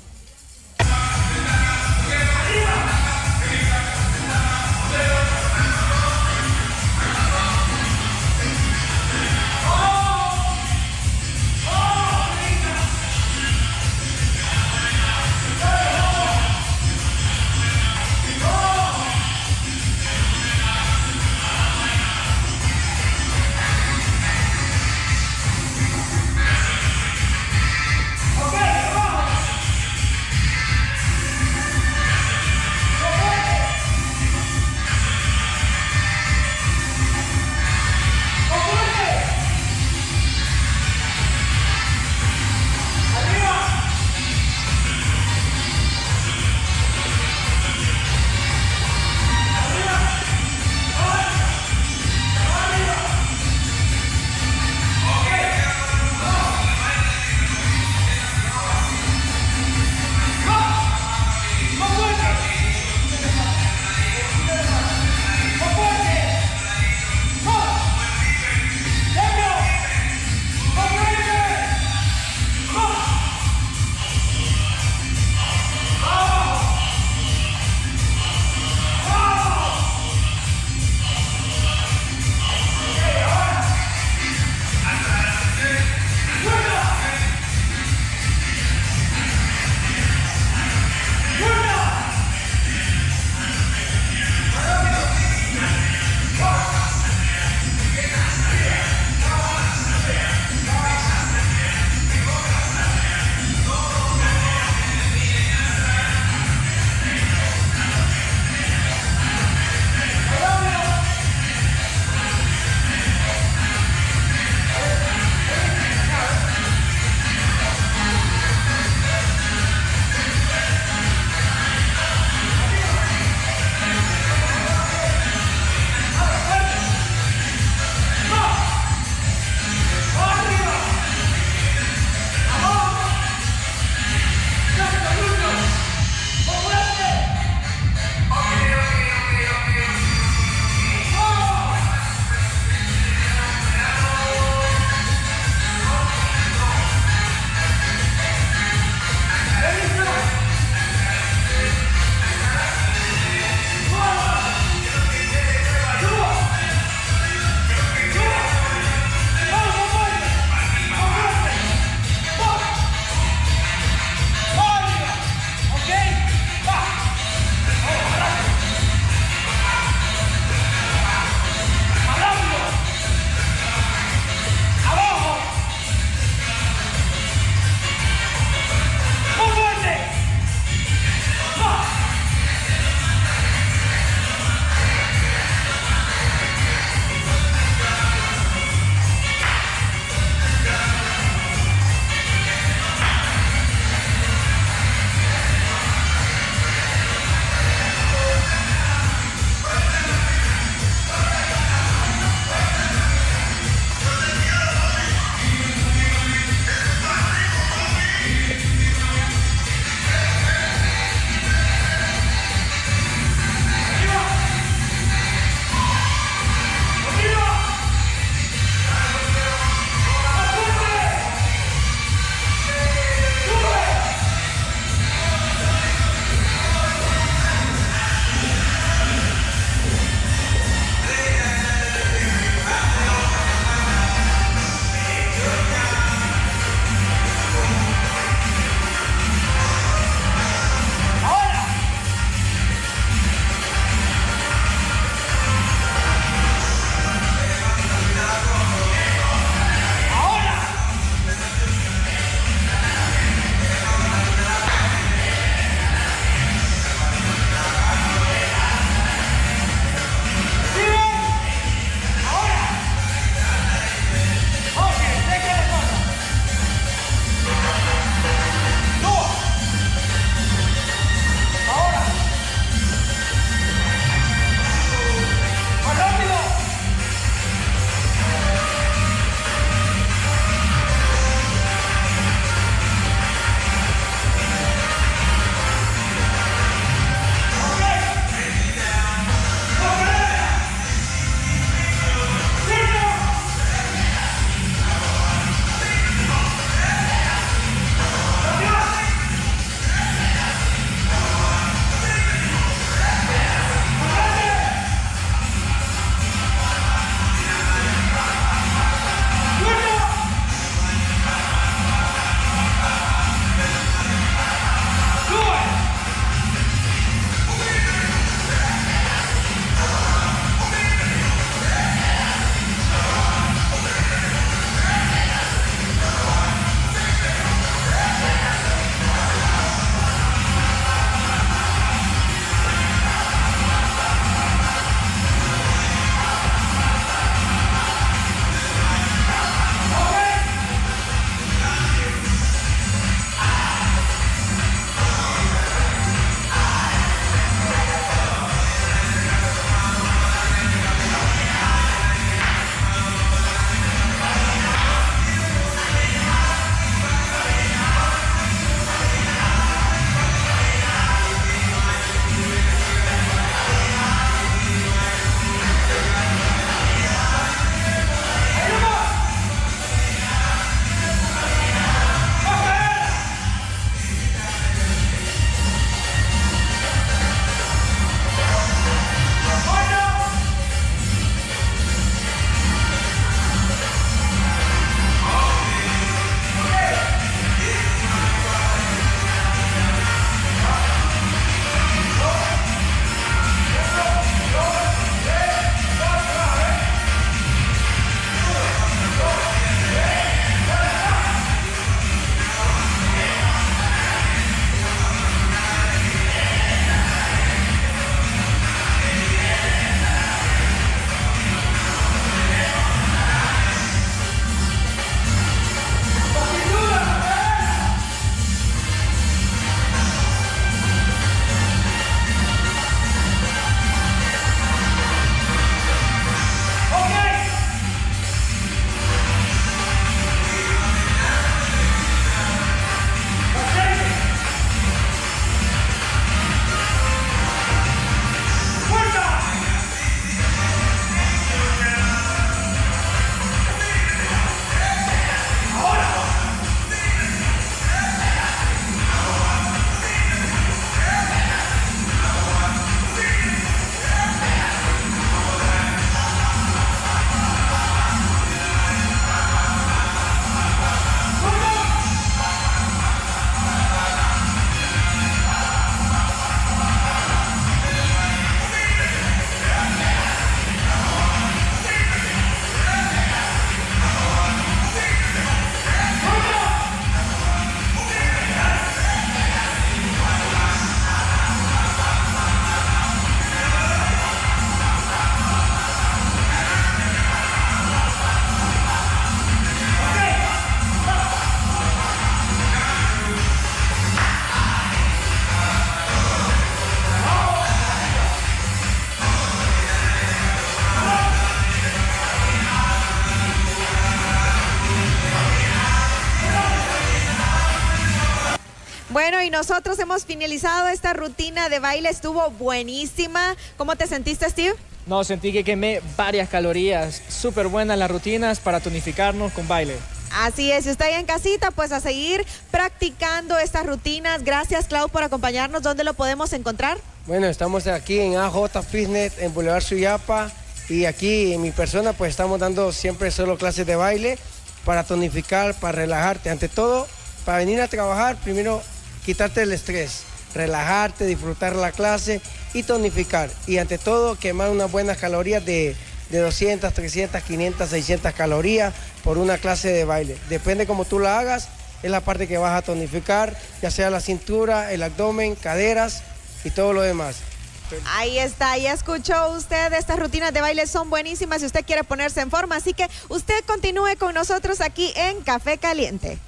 Bueno, y nosotros hemos finalizado esta rutina de baile, estuvo buenísima. ¿Cómo te sentiste, Steve? No, sentí que quemé varias calorías. Súper buenas las rutinas para tonificarnos con baile. Así es, si está ahí en casita, pues a seguir practicando estas rutinas. Gracias, Clau, por acompañarnos. ¿Dónde lo podemos encontrar? Bueno, estamos aquí en A J Fitness, en Boulevard Suyapa. Y aquí en mi persona, pues estamos dando siempre solo clases de baile para tonificar, para relajarte. Ante todo, para venir a trabajar, primero quitarte el estrés, relajarte, disfrutar la clase y tonificar. Y ante todo, quemar unas buenas calorías de, de doscientas, trescientas, quinientas, seiscientas calorías por una clase de baile. Depende cómo tú la hagas, es la parte que vas a tonificar, ya sea la cintura, el abdomen, caderas y todo lo demás. Ahí está, ya escuchó usted, estas rutinas de baile son buenísimas si usted quiere ponerse en forma, así que usted continúe con nosotros aquí en Café Caliente.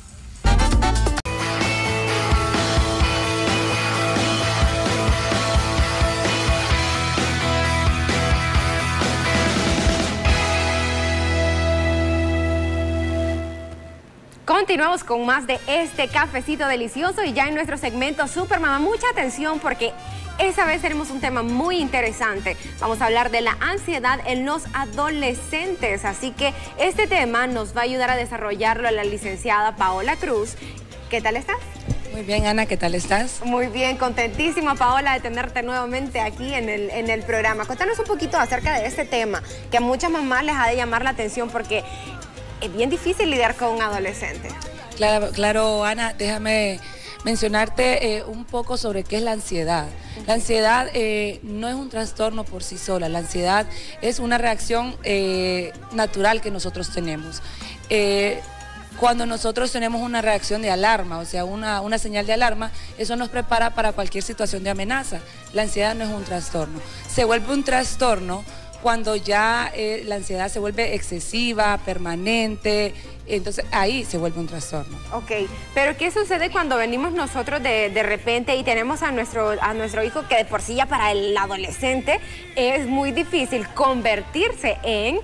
Continuamos con más de este cafecito delicioso y ya en nuestro segmento Super Mamá, mucha atención porque esta vez tenemos un tema muy interesante. Vamos a hablar de la ansiedad en los adolescentes, así que este tema nos va a ayudar a desarrollarlo la licenciada Paola Cruz. ¿Qué tal estás? Muy bien, Ana, ¿qué tal estás? Muy bien, contentísima, Paola, de tenerte nuevamente aquí en el, en el programa. Cuéntanos un poquito acerca de este tema que a muchas mamás les ha de llamar la atención porque es bien difícil lidiar con un adolescente. Claro, claro, Ana, déjame mencionarte eh, un poco sobre qué es la ansiedad. La ansiedad eh, no es un trastorno por sí sola, la ansiedad es una reacción eh, natural que nosotros tenemos. Eh, Cuando nosotros tenemos una reacción de alarma, o sea, una, una señal de alarma, eso nos prepara para cualquier situación de amenaza. La ansiedad no es un trastorno. Se vuelve un trastorno cuando ya eh, la ansiedad se vuelve excesiva, permanente, entonces ahí se vuelve un trastorno. Ok, pero ¿qué sucede cuando venimos nosotros de, de repente y tenemos a nuestro, a nuestro hijo que de por sí ya para el adolescente es muy difícil convertirse en...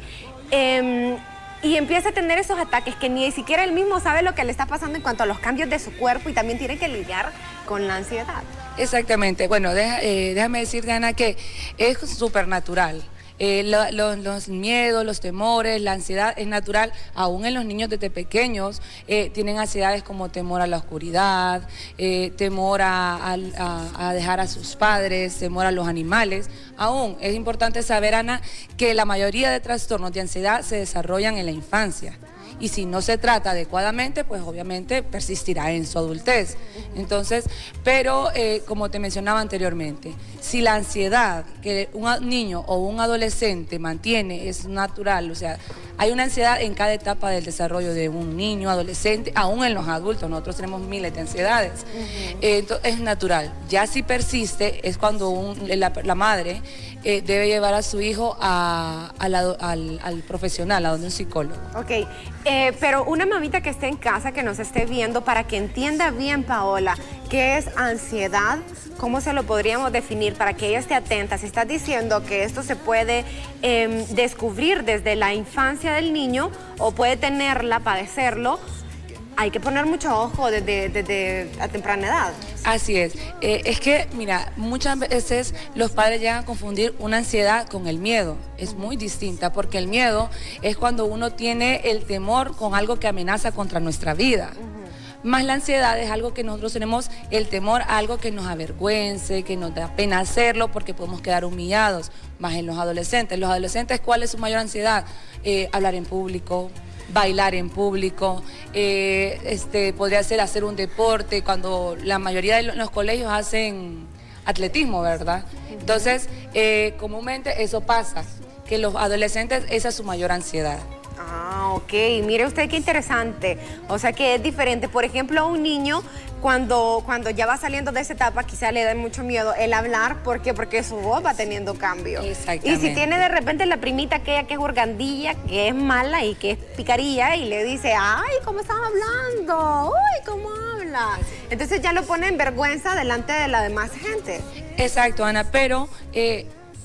Eh, y empieza a tener esos ataques que ni siquiera él mismo sabe lo que le está pasando en cuanto a los cambios de su cuerpo y también tiene que lidiar con la ansiedad? Exactamente. Bueno, deja, eh, déjame decirte, Ana, que es súper natural. Eh, lo, lo, los miedos, los temores, la ansiedad es natural, aún en los niños desde pequeños eh, tienen ansiedades como temor a la oscuridad, eh, temor a, a, a dejar a sus padres, temor a los animales. Aún es importante saber, Ana, que la mayoría de trastornos de ansiedad se desarrollan en la infancia. Y si no se trata adecuadamente, pues obviamente persistirá en su adultez. Entonces, pero eh, como te mencionaba anteriormente, si la ansiedad que un niño o un adolescente mantiene es natural, o sea, hay una ansiedad en cada etapa del desarrollo de un niño, adolescente, aún en los adultos, nosotros tenemos miles de ansiedades. Uh-huh. eh, entonces, es natural. Ya si persiste, es cuando un, la, la madre eh, debe llevar a su hijo a, a la, al, al profesional, a donde un psicólogo. Ok, eh, pero una mamita que esté en casa, que nos esté viendo, para que entienda bien, Paola, qué es ansiedad, cómo se lo podríamos definir para que ella esté atenta. Si estás diciendo que esto se puede eh, descubrir desde la infancia del niño o puede tenerla, padecerlo, hay que poner mucho ojo desde, desde a temprana edad. Así es. Eh, es que, mira, muchas veces los padres llegan a confundir una ansiedad con el miedo. Es muy distinta porque el miedo es cuando uno tiene el temor con algo que amenaza contra nuestra vida. Uh-huh. Más la ansiedad es algo que nosotros tenemos el temor a algo que nos avergüence, que nos da pena hacerlo porque podemos quedar humillados. Más en los adolescentes. Los adolescentes, ¿cuál es su mayor ansiedad? Eh, hablar en público, bailar en público, eh, este, podría ser hacer un deporte, cuando la mayoría de los colegios hacen atletismo, ¿verdad? Entonces, eh, comúnmente eso pasa, que los adolescentes, esa es su mayor ansiedad. Ah, ok. Mire usted qué interesante. O sea que es diferente. Por ejemplo, a un niño, cuando, cuando ya va saliendo de esa etapa, quizá le da mucho miedo el hablar. ¿Por qué? Porque su voz va teniendo cambio. Exactamente. Y si tiene de repente la primita aquella que es hurgandilla, que es mala y que es picarilla, y le dice, ay, ¿cómo estás hablando? Uy, ¿cómo habla? Entonces ya lo pone en vergüenza delante de la demás gente. Exacto, Ana, pero... Eh,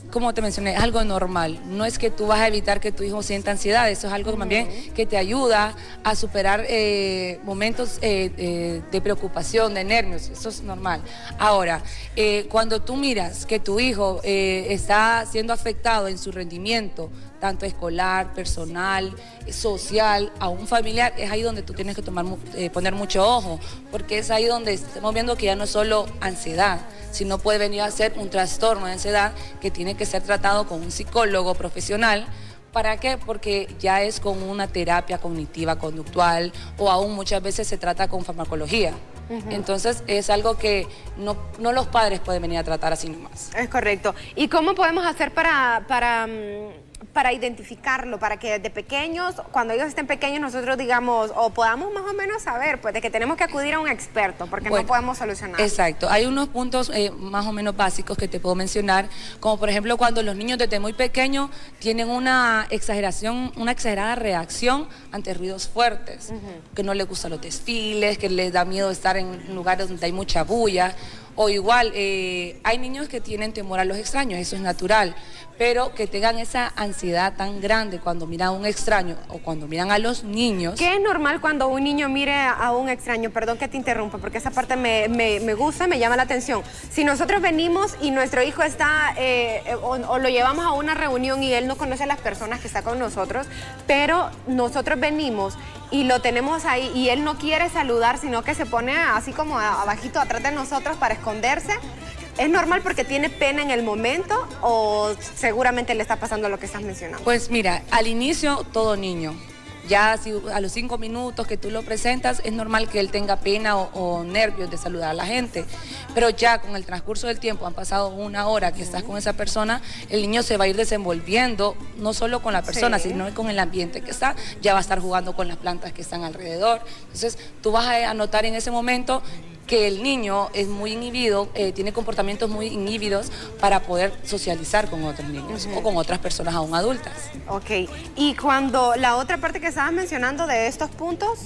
como te mencioné, es algo normal. No es que tú vas a evitar que tu hijo sienta ansiedad, eso es algo más bien que te ayuda a superar eh, momentos eh, eh, de preocupación, de nervios, eso es normal. Ahora, eh, cuando tú miras que tu hijo eh, está siendo afectado en su rendimiento, tanto escolar, personal, social, aún familiar, es ahí donde tú tienes que tomar, eh, poner mucho ojo, porque es ahí donde estamos viendo que ya no es solo ansiedad, sino puede venir a ser un trastorno de ansiedad que tiene que ser tratado con un psicólogo profesional. ¿Para qué? Porque ya es con una terapia cognitiva conductual o aún muchas veces se trata con farmacología. Uh-huh. Entonces es algo que no, no los padres pueden venir a tratar así nomás. Es correcto. ¿Y cómo podemos hacer para, para, para identificarlo? Para que desde pequeños, cuando ellos estén pequeños, nosotros digamos, o podamos más o menos saber, pues de que tenemos que acudir a un experto, porque bueno, no podemos solucionar. Exacto. Hay unos puntos eh, más o menos básicos que te puedo mencionar, como por ejemplo cuando los niños desde muy pequeños tienen una exageración, una exagerada reacción ante ruidos fuertes, uh-huh. que no les gustan los desfiles, que les da miedo estar en lugares donde hay mucha bulla, o igual, eh, hay niños que tienen temor a los extraños, eso es natural, pero que tengan esa ansiedad tan grande cuando miran a un extraño o cuando miran a los niños. ¿Qué es normal cuando un niño mire a un extraño? Perdón que te interrumpa, porque esa parte me, me, me gusta, me llama la atención. Si nosotros venimos y nuestro hijo está, eh, o, o lo llevamos a una reunión y él no conoce a las personas que están con nosotros, pero nosotros venimos y lo tenemos ahí y él no quiere saludar, sino que se pone así como abajito atrás de nosotros para esconderse, ¿es normal porque tiene pena en el momento o seguramente le está pasando lo que estás mencionando? Pues mira, al inicio todo niño, ya si a los cinco minutos que tú lo presentas es normal que él tenga pena o, o nervios de saludar a la gente, pero ya con el transcurso del tiempo, han pasado una hora que estás con esa persona, el niño se va a ir desenvolviendo, no solo con la persona, sí. sino con el ambiente que está, ya va a estar jugando con las plantas que están alrededor, entonces tú vas a notar en ese momento que el niño es muy inhibido, eh, tiene comportamientos muy inhibidos para poder socializar con otros niños uh-huh. o con otras personas aún adultas. Ok, y cuando la otra parte que estabas mencionando de estos puntos,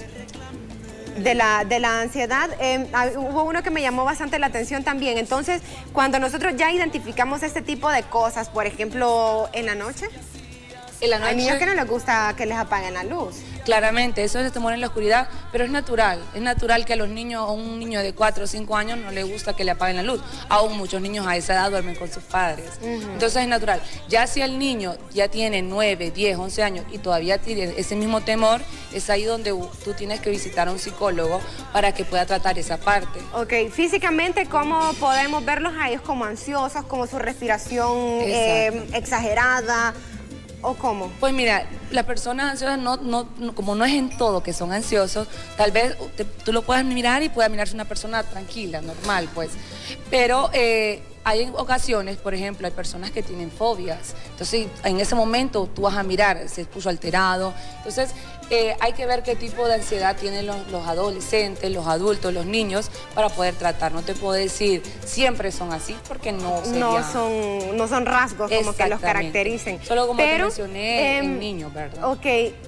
de la, de la ansiedad, eh, hubo uno que me llamó bastante la atención también. Entonces, cuando nosotros ya identificamos este tipo de cosas, por ejemplo, en la noche, en la noche hay niños que no les gusta que les apaguen la luz. Claramente, eso es temor en la oscuridad, pero es natural. Es natural que a los niños, a un niño de cuatro o cinco años no le gusta que le apaguen la luz. Aún muchos niños a esa edad duermen con sus padres. Uh-huh. Entonces es natural. Ya si el niño ya tiene nueve, diez, once años y todavía tiene ese mismo temor, es ahí donde tú tienes que visitar a un psicólogo para que pueda tratar esa parte. Ok, físicamente, ¿cómo podemos verlos a ellos como ansiosos, como su respiración eh, exagerada? ¿O cómo? Pues mira, las personas ansiosas, no, no, no, como no es en todo que son ansiosos, tal vez te, tú lo puedas mirar y pueda mirarse una persona tranquila, normal, pues. Pero eh, hay ocasiones, por ejemplo, hay personas que tienen fobias. Entonces, en ese momento tú vas a mirar, se puso alterado. Entonces, eh, hay que ver qué tipo de ansiedad tienen los, los adolescentes, los adultos, los niños, para poder tratar. No te puedo decir, siempre son así, porque no sería... No son, no son rasgos como que los caractericen. Solo como Pero, te mencioné, eh, en niños, ¿verdad? Ok.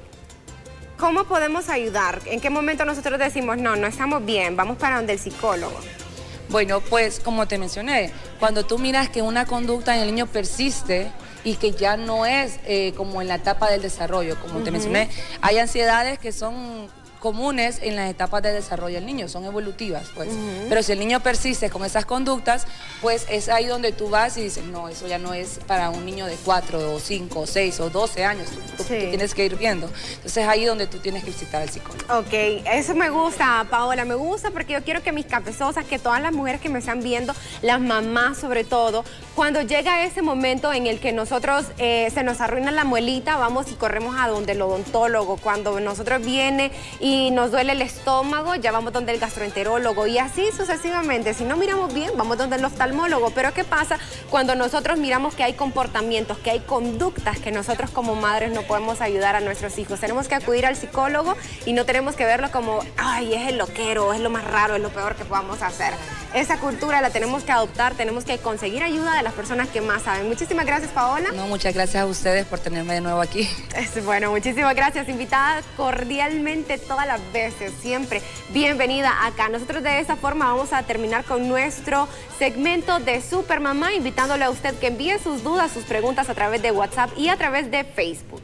¿Cómo podemos ayudar? ¿En qué momento nosotros decimos, no, no estamos bien, vamos para donde el psicólogo? Bueno, pues como te mencioné, cuando tú miras que una conducta en el niño persiste y que ya no es eh, como en la etapa del desarrollo, como uh-huh. te mencioné, hay ansiedades que son comunes en las etapas de desarrollo del niño, son evolutivas, pues. Uh-huh. Pero si el niño persiste con esas conductas, pues es ahí donde tú vas y dices, no, eso ya no es para un niño de cuatro, o cinco, o seis, o doce años, tú, sí. tú tienes que ir viendo. Entonces es ahí donde tú tienes que visitar al psicólogo. Ok, eso me gusta, Paola, me gusta porque yo quiero que mis cafezosas, que todas las mujeres que me están viendo, las mamás sobre todo, cuando llega ese momento en el que nosotros eh, se nos arruina la muelita, vamos y corremos a donde el odontólogo. Cuando nosotros viene y nos duele el estómago, ya vamos donde el gastroenterólogo y así sucesivamente. Si no miramos bien, vamos donde el oftalmólogo. Pero ¿qué pasa cuando nosotros miramos que hay comportamientos, que hay conductas que nosotros como madres no podemos ayudar a nuestros hijos? Tenemos que acudir al psicólogo y no tenemos que verlo como, ay, es el loquero, es lo más raro, es lo peor que podamos hacer. esa cultura la tenemos que adoptar, tenemos que conseguir ayuda de las personas que más saben. Muchísimas gracias, Paola. No, muchas gracias a ustedes por tenerme de nuevo aquí. Bueno, muchísimas gracias, invitada cordialmente todas las veces, siempre bienvenida acá. Nosotros de esta forma vamos a terminar con nuestro segmento de Supermamá, invitándole a usted que envíe sus dudas, sus preguntas a través de WhatsApp y a través de Facebook.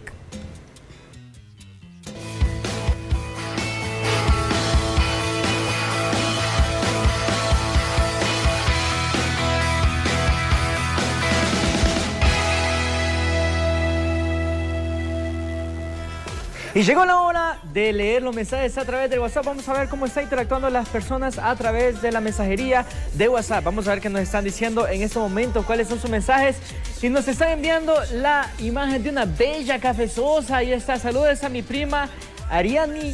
Y llegó la hora de leer los mensajes a través del WhatsApp. Vamos a ver cómo está interactuando las personas a través de la mensajería de WhatsApp. Vamos a ver qué nos están diciendo en este momento, cuáles son sus mensajes. Y nos están enviando la imagen de una bella cafezosa. Ahí está. Saludos a mi prima Ariani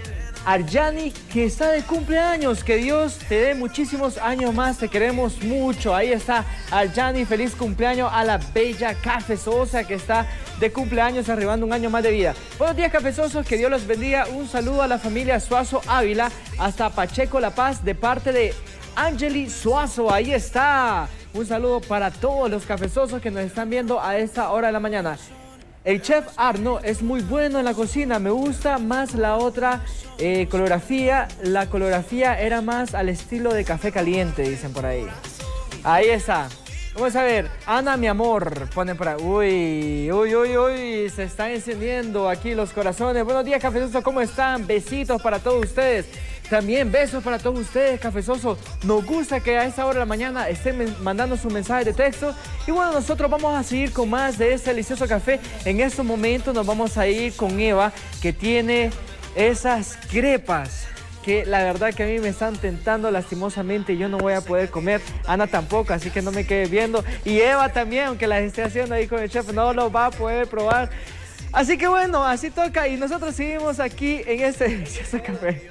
Arjani, que está de cumpleaños. Que Dios te dé muchísimos años más. Te queremos mucho. Ahí está Arjani. Feliz cumpleaños a la bella cafezosa que está de cumpleaños, arribando un año más de vida. Buenos días, cafezosos, que Dios los bendiga. Un saludo a la familia Suazo Ávila hasta Pacheco, La Paz, de parte de Angeli Suazo. Ahí está. Un saludo para todos los cafezosos que nos están viendo a esta hora de la mañana. El chef Arno es muy bueno en la cocina. Me gusta más la otra eh, coreografía. La coreografía era más al estilo de Café Caliente, dicen por ahí. Ahí está. Vamos a ver, Ana, mi amor, ponen por ahí. Uy, uy, uy, uy, se están encendiendo aquí los corazones. Buenos días, cafezosos, ¿cómo están? Besitos para todos ustedes. También besos para todos ustedes, cafezosos. Nos gusta que a esta hora de la mañana estén mandando su mensaje de texto. Y bueno, nosotros vamos a seguir con más de este delicioso café. En estos momentos nos vamos a ir con Eva, que tiene esas crepas que la verdad que a mí me están tentando lastimosamente y yo no voy a poder comer. Ana tampoco, así que no me quede viendo. Y Eva también, aunque las esté haciendo ahí con el chef, no lo va a poder probar. Así que bueno, así toca y nosotros seguimos aquí en este delicioso café.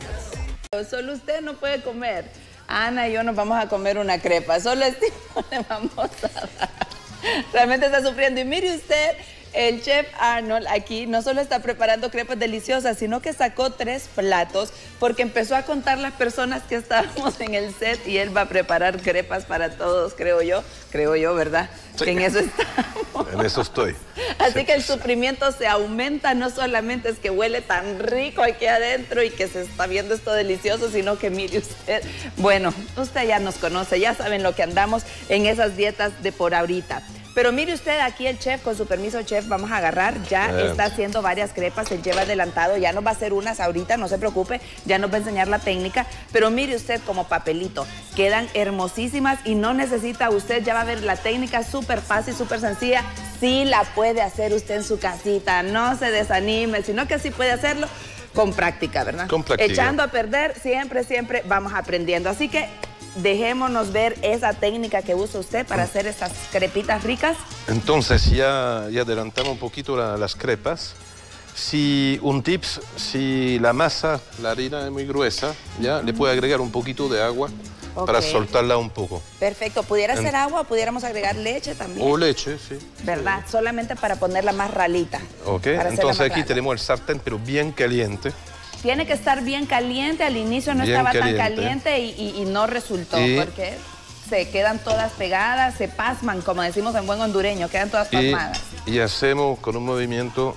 Solo usted no puede comer. Ana y yo nos vamos a comer una crepa. Solo este no le vamos a dar. Realmente está sufriendo. Y mire usted, el chef Arnold aquí no solo está preparando crepas deliciosas, sino que sacó tres platos porque empezó a contar las personas que estábamos en el set y él va a preparar crepas para todos, creo yo. Creo yo, ¿verdad? Sí. Que en eso estamos. En eso estoy. Así sí. que el sufrimiento se aumenta, no solamente es que huele tan rico aquí adentro y que se está viendo esto delicioso, sino que mire usted, bueno, usted ya nos conoce, ya saben lo que andamos en esas dietas de por ahorita. Pero mire usted, aquí el chef, con su permiso, chef, vamos a agarrar, ya eh. está haciendo varias crepas, él lleva adelantado, ya nos va a hacer unas ahorita, no se preocupe, ya nos va a enseñar la técnica, pero mire usted como papelito, quedan hermosísimas y no necesita usted, ya va a ver la técnica súper fácil, súper sencilla, sí la puede hacer usted en su casita, no se desanime, sino que sí puede hacerlo con práctica, ¿verdad? Con práctica. Echando a perder, siempre, siempre vamos aprendiendo, así que dejémonos ver esa técnica que usa usted para hacer estas crepitas ricas. Entonces ya, ya adelantamos un poquito la, las crepas. Si un tips, si la masa, la harina es muy gruesa, ya uh-huh. le puede agregar un poquito de agua okay. para soltarla un poco. Perfecto. ¿Pudiera en... ser agua o pudiéramos agregar leche también? O leche, sí. ¿Verdad? Sí. Solamente para ponerla más ralita. Ok, entonces aquí rala. tenemos el sartén, pero bien caliente. Tiene que estar bien caliente, al inicio no bien estaba caliente. tan caliente y, y, y no resultó, y... porque se quedan todas pegadas, se pasman, como decimos en buen hondureño, quedan todas pasmadas. Y, y hacemos con un movimiento,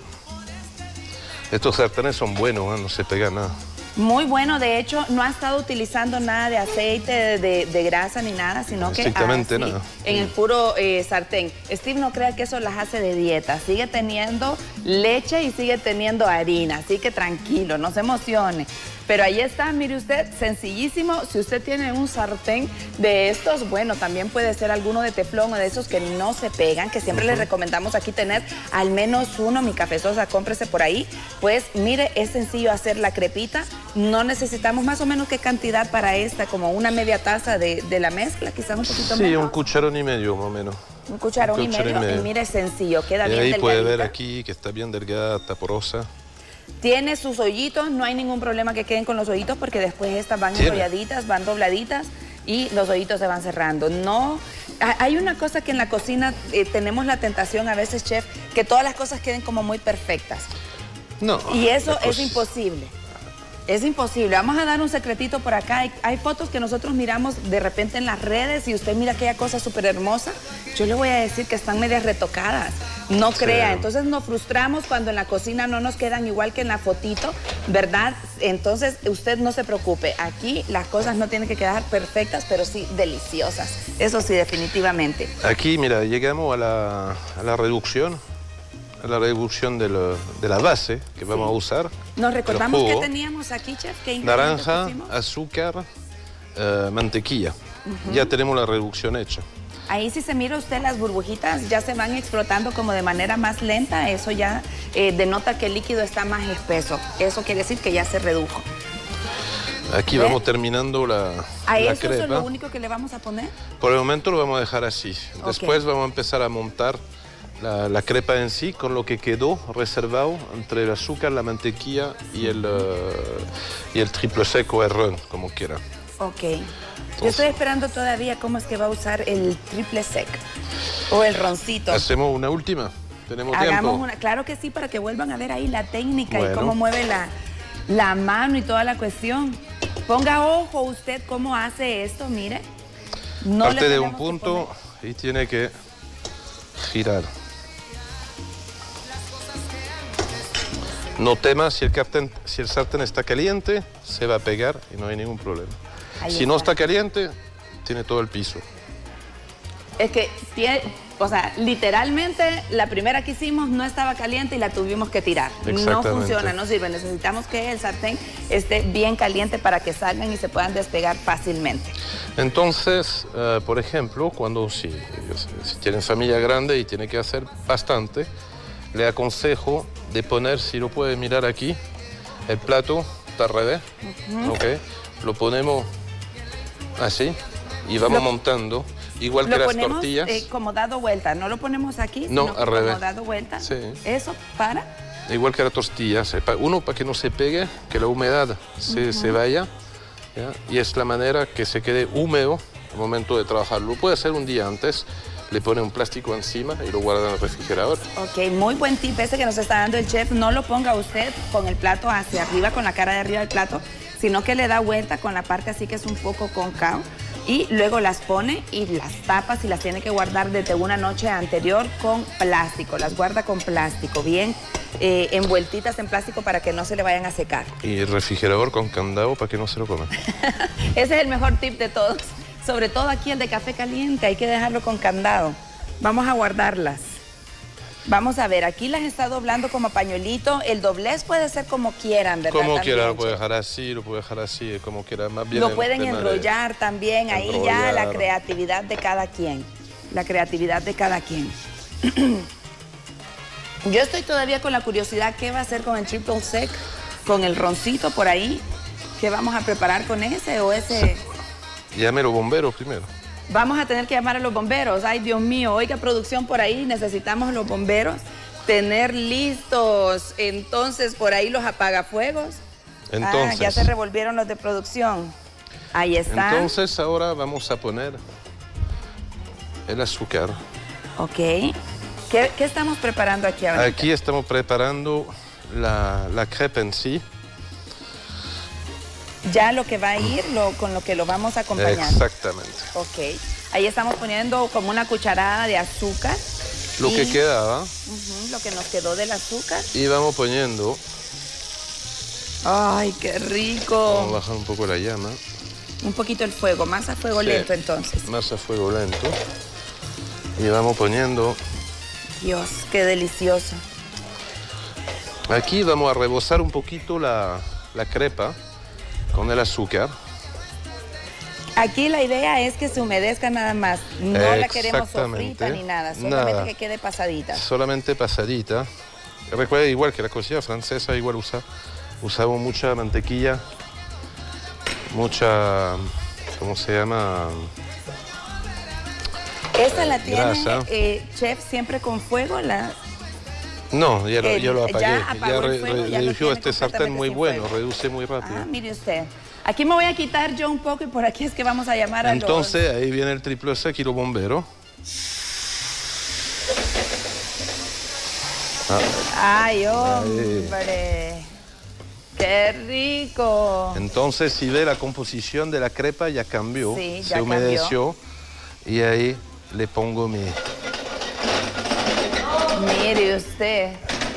estos sartenes son buenos, ¿eh? No se pega nada. Muy bueno, de hecho, no ha estado utilizando nada de aceite, de, de, de grasa ni nada, sino que estrictamente así, nada. En el puro eh, sartén. Steve no crea que eso las hace de dieta, sigue teniendo leche y sigue teniendo harina, así que tranquilo, no se emocione. Pero ahí está, mire usted, sencillísimo. Si usted tiene un sartén de estos, bueno, también puede ser alguno de teflón o de esos que no se pegan, que siempre uh-huh. les recomendamos aquí tener al menos uno. Mi cafezosa, cómprese por ahí. Pues mire, es sencillo hacer la crepita. No necesitamos más o menos qué cantidad para esta, como una media taza de, de la mezcla, quizás un poquito sí, menos. Sí, un cucharón y medio más o menos. Un cucharón, un cucharón y, medio, y medio. Y mire, sencillo, queda y bien ahí delgadita. puede ver aquí que está bien delgada, está porosa. Tiene sus hoyitos, no hay ningún problema que queden con los hoyitos porque después estas van ¿Tiene? enrolladitas, van dobladitas y los hoyitos se van cerrando. No, hay una cosa que en la cocina eh, tenemos la tentación a veces, chef, que todas las cosas queden como muy perfectas. No. Y eso es imposible. Es imposible. Vamos a dar un secretito por acá. Hay, hay fotos que nosotros miramos de repente en las redes y usted mira aquella cosa súper hermosa. Yo le voy a decir que están medias retocadas. No crea. Sí. Entonces nos frustramos cuando en la cocina no nos quedan igual que en la fotito, ¿verdad? Entonces usted no se preocupe. Aquí las cosas no tienen que quedar perfectas, pero sí deliciosas. Eso sí, definitivamente. Aquí, mira, llegamos a la, a la reducción. La reducción de, lo, de la base que vamos sí. a usar. Nos recordamos que teníamos aquí, chef. ¿Qué naranja, azúcar, uh, mantequilla. Uh-huh. Ya tenemos la reducción hecha. Ahí si se mira usted las burbujitas ya se van explotando como de manera más lenta. Eso ya eh, denota que el líquido está más espeso. Eso quiere decir que ya se redujo. Aquí ¿Ve? vamos terminando la, ¿A la eso crepa. es lo único que le vamos a poner? Por el momento lo vamos a dejar así. Después okay. vamos a empezar a montar La, la crepa en sí, con lo que quedó reservado entre el azúcar, la mantequilla y el, uh, y el triple sec o el ron, como quiera. Ok. Entonces, yo estoy esperando todavía cómo es que va a usar el triple sec o el roncito. ¿Hacemos una última? ¿Tenemos Hagamos tiempo? Una, claro que sí, para que vuelvan a ver ahí la técnica bueno. y cómo mueve la, la mano y toda la cuestión. Ponga ojo usted cómo hace esto, mire. No Parte de un punto y tiene que girar. No temas, si el, sartén, si el sartén está caliente, se va a pegar y no hay ningún problema. Ahí si está. no está caliente, tiene todo el piso. Es que, o sea, literalmente la primera que hicimos no estaba caliente y la tuvimos que tirar. No funciona, no sirve. Necesitamos que el sartén esté bien caliente para que salgan y se puedan despegar fácilmente. Entonces, uh, por ejemplo, cuando si, si tienen familia grande y tiene que hacer bastante, le aconsejo de poner, si lo puede mirar aquí, el plato está al revés, uh-huh. ¿ok? Lo ponemos así y vamos lo, montando, igual que las ponemos, tortillas. Eh, como dado vuelta, no lo ponemos aquí, no, sino al revés. Como dado vuelta. Sí. Eso para... Igual que las tortillas, uno para que no se pegue, que la humedad se, uh-huh. se vaya, ¿ya? Y es la manera que se quede húmedo al momento de trabajarlo. Lo puede hacer un día antes. Le pone un plástico encima y lo guarda en el refrigerador. Ok, muy buen tip ese que nos está dando el chef. No lo ponga usted con el plato hacia arriba, con la cara de arriba del plato, sino que le da vuelta con la parte así que es un poco cóncavo y luego las pone y las tapas y las tiene que guardar desde una noche anterior con plástico. Las guarda con plástico, bien eh, envueltitas en plástico para que no se le vayan a secar. Y el refrigerador con candado para que no se lo coman. Ese es el mejor tip de todos. Sobre todo aquí el de café caliente, hay que dejarlo con candado. Vamos a guardarlas. Vamos a ver, aquí las está doblando como pañuelito. El doblez puede ser como quieran, ¿verdad? Como también, quiera, lo puede dejar así, lo puede dejar así, como quiera. Más bien lo pueden enrollar también, ahí enrollar. Ya la creatividad de cada quien. La creatividad de cada quien. Yo estoy todavía con la curiosidad, ¿qué va a hacer con el triple sec? Con el roncito por ahí. ¿Qué vamos a preparar con ese o ese...? Sí. Llame a los bomberos primero. Vamos a tener que llamar a los bomberos. Ay, Dios mío, oiga, producción por ahí, necesitamos los bomberos tener listos. Entonces, por ahí los apagafuegos. Entonces. Ah, ya se revolvieron los de producción. Ahí está. Entonces, ahora vamos a poner el azúcar. Ok. ¿Qué, qué estamos preparando aquí ahora? Aquí estamos preparando la, la crepe en sí. Ya lo que va a ir, lo, con lo que lo vamos a acompañar. Exactamente. Ok. Ahí estamos poniendo como una cucharada de azúcar. Lo y, que quedaba. Uh-huh, lo que nos quedó del azúcar. Y vamos poniendo. ¡Ay, qué rico! Vamos a bajar un poco la llama. Un poquito el fuego, más a fuego sí, lento entonces. Más a fuego lento. Y vamos poniendo. Dios, qué delicioso. Aquí vamos a rebozar un poquito la, la crepa con el azúcar. Aquí la idea es que se humedezca nada más. No la queremos sofrita ni nada, solamente nada. Que quede pasadita. Solamente pasadita. Recuerda, igual que la cocina francesa, igual usa, usamos mucha mantequilla, mucha, ¿cómo se llama? ¿Esta la tiene, eh, chef, siempre con fuego? La... No, ya lo, el, ya lo apagué. Ya, apagó ya, el fuego, re, ya redujo este sartén muy bueno, fuego. Reduce muy rápido. Ah, mire usted. Aquí me voy a quitar yo un poco y por aquí es que vamos a llamar a Entonces, los... ahí viene el triple sec y los bomberos. Ah. Ay, hombre. Ahí. ¡Qué rico! Entonces, si ve la composición de la crepa ya cambió, Sí, ya se humedeció. cambió. Y ahí le pongo mi... Mire usted.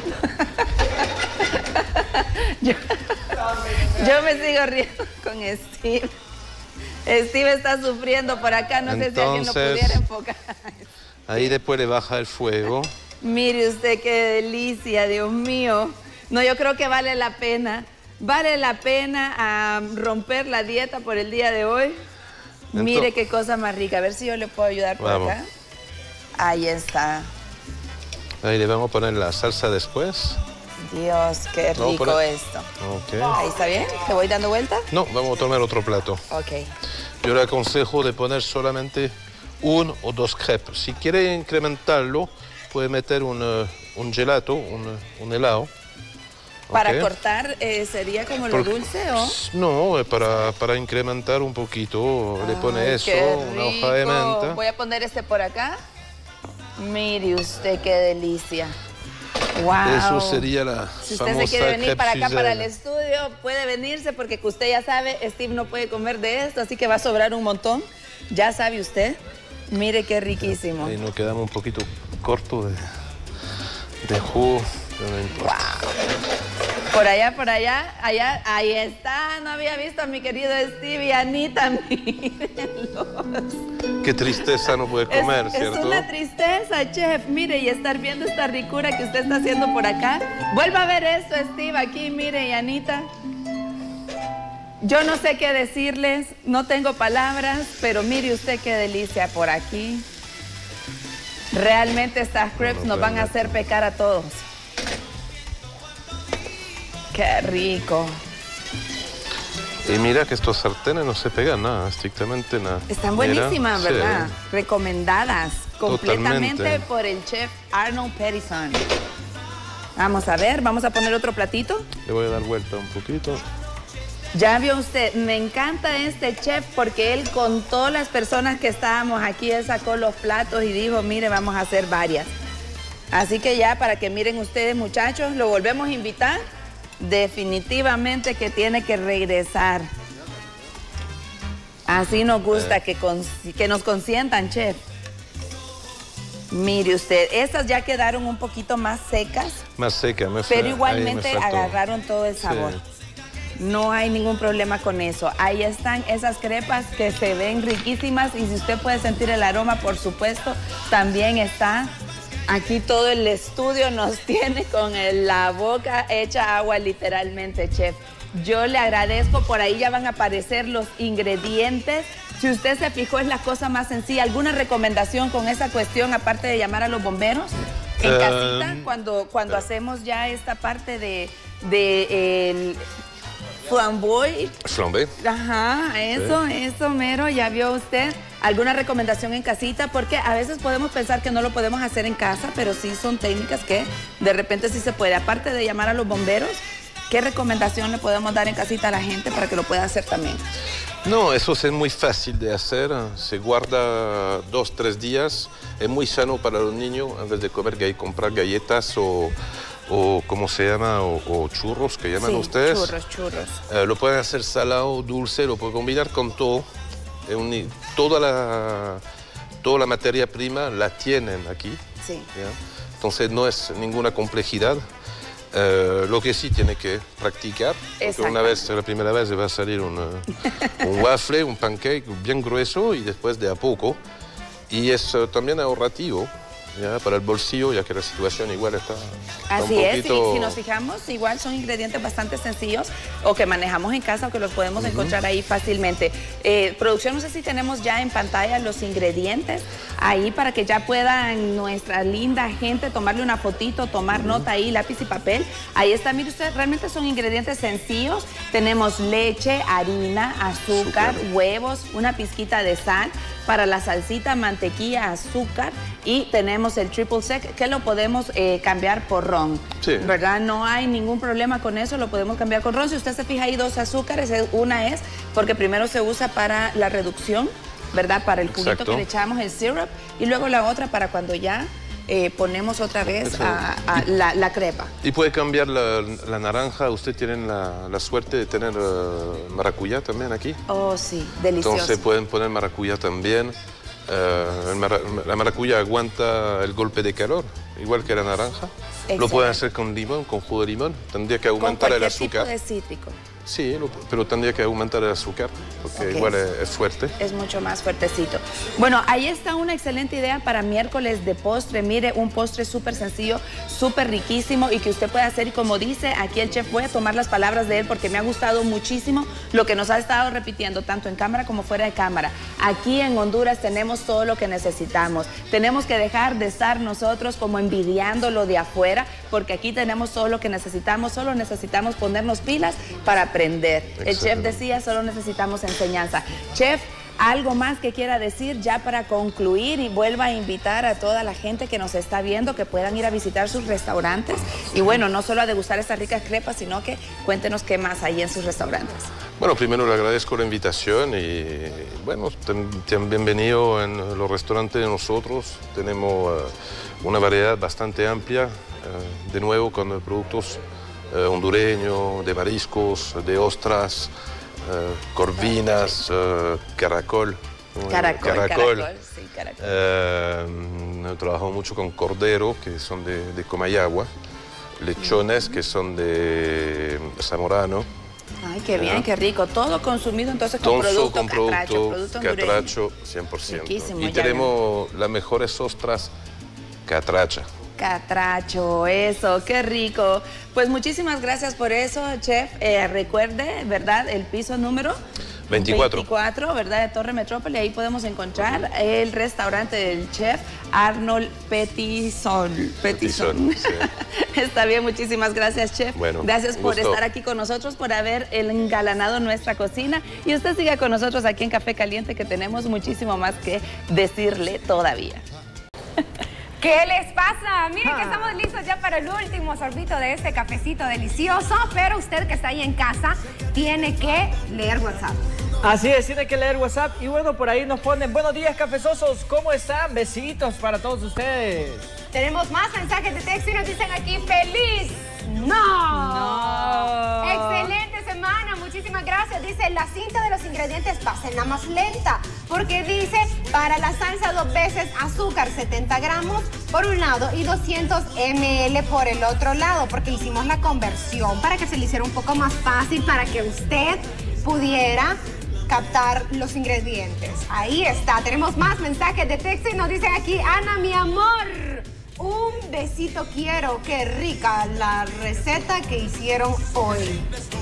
yo, yo me sigo riendo con Steve. Steve está sufriendo por acá, no sé si alguien lo pudiera enfocar. Ahí después le baja el fuego. Mire usted qué delicia, Dios mío. No, yo creo que vale la pena. Vale la pena um, romper la dieta por el día de hoy. Entonces, mire qué cosa más rica. A ver si yo le puedo ayudar por vamos. acá. Ahí está. Ahí le vamos a poner la salsa después. Dios, qué Vamos a rico poner- esto. Ok. Ahí está bien. ¿Te voy dando vuelta? No, vamos a tomar otro plato. Ok. Yo le aconsejo de poner solamente un o dos crepes. Si quiere incrementarlo, puede meter un, uh, un gelato, un, un helado. Para Ok. cortar, eh, ¿sería como lo Porque- dulce o...? No, eh, para, para incrementar un poquito, le pone Ay, eso, qué una hoja de rico. menta. Voy a poner este por acá. Mire usted qué delicia. Wow. Eso sería la Si usted famosa se quiere venir crêpe para acá, para el Suzanne. estudio, puede venirse porque usted ya sabe, Steve no puede comer de esto, así que va a sobrar un montón. Ya sabe usted. Mire qué riquísimo. Ahí nos quedamos un poquito corto de, de jugo, pero no importa. Por allá, por allá, allá, ahí está. No había visto a mi querido Steve y Anita. Mírenlos. Qué tristeza no puede comer, es, ¿cierto? Es una tristeza, chef. Mire, y estar viendo esta ricura que usted está haciendo por acá. Vuelva a ver esto, Steve, aquí, mire, y Anita. Yo no sé qué decirles, no tengo palabras, pero mire usted qué delicia por aquí. Realmente estas crepes nos van a hacer pecar a todos. Qué rico. Y mira que estos sartenes no se pegan nada, estrictamente nada. Están Mira, buenísimas, sí. ¿verdad? Recomendadas completamente Totalmente. por el chef Arnold Pettison. Vamos a ver, vamos a poner otro platito. Le voy a dar vuelta un poquito. Ya vio usted, me encanta este chef porque él con todas las personas que estábamos aquí, él sacó los platos y dijo, mire, vamos a hacer varias. Así que ya para que miren ustedes, muchachos, lo volvemos a invitar. Definitivamente que tiene que regresar. Así nos gusta que, cons- que nos consientan, chef. Mire usted, estas ya quedaron un poquito más secas, Más seca, me pero fa- igualmente ahí me faltó. agarraron todo el sabor. Sí. No hay ningún problema con eso. Ahí están esas crepas que se ven riquísimas y si usted puede sentir el aroma, por supuesto, también está. Aquí todo el estudio nos tiene con el- la boca hecha agua literalmente, chef. Yo le agradezco, por ahí ya van a aparecer los ingredientes. Si usted se fijó, es la cosa más sencilla. ¿Alguna recomendación con esa cuestión, aparte de llamar a los bomberos? En Um, casita, cuando, cuando hacemos ya esta parte de, de el flamboy. Flambé. Ajá, eso, eso, mero, ya vio usted. ¿Alguna recomendación en casita? Porque a veces podemos pensar que no lo podemos hacer en casa, pero sí son técnicas que de repente sí se puede. Aparte de llamar a los bomberos, ¿qué recomendación le podemos dar en casita a la gente para que lo pueda hacer también? No, eso es muy fácil de hacer. Se guarda dos, tres días. Es muy sano para los niños en vez de comer y comprar galletas o, o ¿cómo se llama? O, o churros, que llaman Sí, ustedes. churros, churros. Eh, lo pueden hacer salado, dulce, lo pueden combinar con todo. Es un- toda, la, toda la materia prima la tienen aquí. Sí. ¿ya? Entonces no es ninguna complejidad. Eh, lo que sí tiene que practicar, porque Exacto. una vez, la primera vez va a salir un, eh, un waffle, un pancake bien grueso y después de a poco. Y es eh, también ahorrativo, ¿ya? Para el bolsillo, ya que la situación igual está, está Así un es, poquito... y si nos fijamos, igual son ingredientes bastante sencillos o que manejamos en casa o que los podemos encontrar ahí fácilmente. Eh, producción, no sé si tenemos ya en pantalla los ingredientes ahí para que ya puedan nuestra linda gente tomarle una fotito, tomar nota ahí, lápiz y papel. Ahí está, mire usted, realmente son ingredientes sencillos. Tenemos leche, harina, azúcar, Azúcar. huevos, una pizquita de sal. Para la salsita, mantequilla, azúcar y tenemos el triple sec que lo podemos eh, cambiar por ron. Sí. ¿Verdad? No hay ningún problema con eso, lo podemos cambiar con ron. Si usted se fija, hay dos azúcares. Una es porque primero se usa para la reducción, ¿verdad? Para el juguito Exacto. que le echamos, el syrup, y luego la otra para cuando ya eh, ponemos otra vez a, a la, la crepa. Y puede cambiar la, la naranja. Usted tiene la, la suerte de tener uh, maracuyá también aquí. Oh, sí, delicioso. Entonces pueden poner maracuyá también. Uh, el mara, la maracuyá aguanta el golpe de calor, igual que la naranja. Excelente. Lo pueden hacer con limón, con jugo de limón. Tendría que aumentar el azúcar. Tipo de cítrico. Sí, lo, pero tendría que aumentar el azúcar, porque okay. igual es, es fuerte. Es mucho más fuertecito. Bueno, ahí está una excelente idea para miércoles de postre. Mire, un postre súper sencillo, súper riquísimo y que usted puede hacer. Y como dice aquí el chef, voy a tomar las palabras de él porque me ha gustado muchísimo lo que nos ha estado repitiendo, tanto en cámara como fuera de cámara. Aquí en Honduras tenemos todo lo que necesitamos. Tenemos que dejar de estar nosotros como envidiando lo de afuera, porque aquí tenemos todo lo que necesitamos. Solo necesitamos ponernos pilas para aprender. El chef decía, solo necesitamos enseñanza. Chef, ¿algo más que quiera decir ya para concluir y vuelva a invitar a toda la gente que nos está viendo que puedan ir a visitar sus restaurantes? Y bueno, no solo a degustar estas ricas crepas, sino que cuéntenos qué más hay en sus restaurantes. Bueno, primero le agradezco la invitación y bueno, también bienvenido en los restaurantes de nosotros. Tenemos uh, una variedad bastante amplia, uh, de nuevo con productos Uh, hondureño, de mariscos, de ostras, uh, corvinas, uh, caracol. Caracol, caracol. caracol, sí, caracol. Uh, trabajo mucho con cordero, que son de, de Comayagua, lechones, mm. que son de Zamorano. Ay, qué bien, ¿no? Qué rico. Todo consumido entonces con Todo producto con catracho, producto producto catracho cien por ciento. Riquísimo, y tenemos ya. las mejores ostras catracha. Catracho, eso, qué rico. Pues muchísimas gracias por eso, chef. Eh, recuerde, ¿verdad? El piso número veinticuatro. veinticuatro, ¿verdad? De Torre Metrópoli. Ahí podemos encontrar el restaurante del chef Arnold Petison. Petison. Sí. Está bien, muchísimas gracias, chef. Bueno, gracias por gusto. estar aquí con nosotros, por haber engalanado nuestra cocina. Y usted siga con nosotros aquí en Café Caliente, que tenemos muchísimo más que decirle todavía. ¿Qué les pasa? Miren que estamos listos ya para el último sorbito de este cafecito delicioso, pero usted que está ahí en casa tiene que leer WhatsApp. Así es, tiene que leer WhatsApp. Y bueno, por ahí nos ponen, buenos días cafezosos, ¿cómo están? Besitos para todos ustedes. Tenemos más mensajes de texto y nos dicen aquí, ¡feliz! ¡No! ¡No! ¡Excelente semana! Muchísimas gracias. Dice, la cinta de los ingredientes pásenla más lenta, porque dice, para la salsa dos veces azúcar, setenta gramos por un lado y doscientos mililitros por el otro lado, porque hicimos la conversión para que se le hiciera un poco más fácil, para que usted pudiera captar los ingredientes. Ahí está. Tenemos más mensajes de texto y nos dicen aquí, Ana, mi amor, un besito quiero, qué rica la receta que hicieron hoy.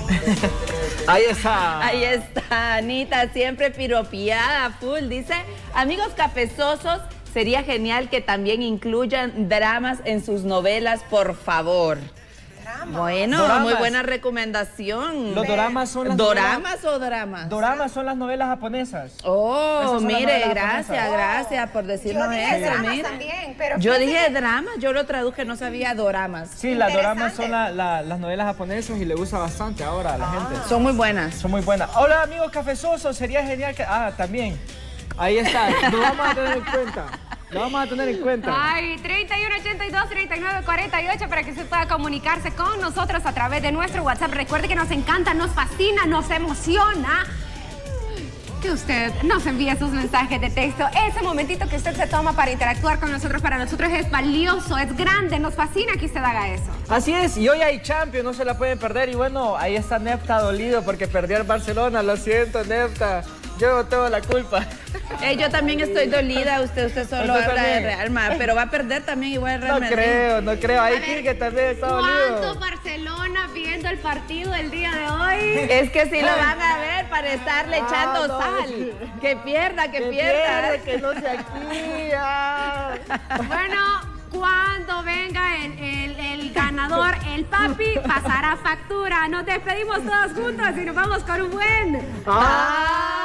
Ahí está. Ahí está, Anita, siempre piropiada, full. Dice, amigos cafezosos, sería genial que también incluyan dramas en sus novelas, por favor. Bueno, doramas. Muy buena recomendación. Los doramas son las ¿Doramas novelas, o dramas? Doramas son las novelas japonesas. Oh, mire, gracias, japonesas. gracias por decirnos yo dije eso. Dramas mire. también, pero yo dije dramas, yo lo traduje, no sabía doramas. Sí, las doramas son la, la, las novelas japonesas y le gusta bastante ahora a la ah. gente. Son muy buenas. Son muy buenas. Hola, amigos cafezosos, sería genial que... Ah, también. Ahí está, lo vamos a tener en cuenta. Lo vamos a tener en cuenta. Ay, treinta y uno ochenta y dos, treinta y nueve cuarenta y ocho para que usted pueda comunicarse con nosotros a través de nuestro WhatsApp. Recuerde que nos encanta, nos fascina, nos emociona que usted nos envíe sus mensajes de texto. Ese momentito que usted se toma para interactuar con nosotros, para nosotros es valioso, es grande, nos fascina que usted haga eso. Así es, y hoy hay Champions, no se la pueden perder. Y bueno, ahí está Nefta dolido porque perdió el Barcelona. Lo siento, Nefta. Yo tengo la culpa. Eh, yo también estoy dolida. Usted usted solo ¿Usted habla también? de Real Madrid, pero va a perder también igual el Real No Madrid. creo, no creo. Ahí que también está dolido. ¿Cuánto Barcelona viendo el partido el día de hoy? Es que sí lo van a ver para estarle ah, echando no, sal. Sí. Que pierda, que, que pierda. Pierda, que no se activa. Bueno, cuando venga el, el, el ganador, el papi, pasará factura. Nos despedimos todos juntos y nos vamos con un buen... ¡Ah!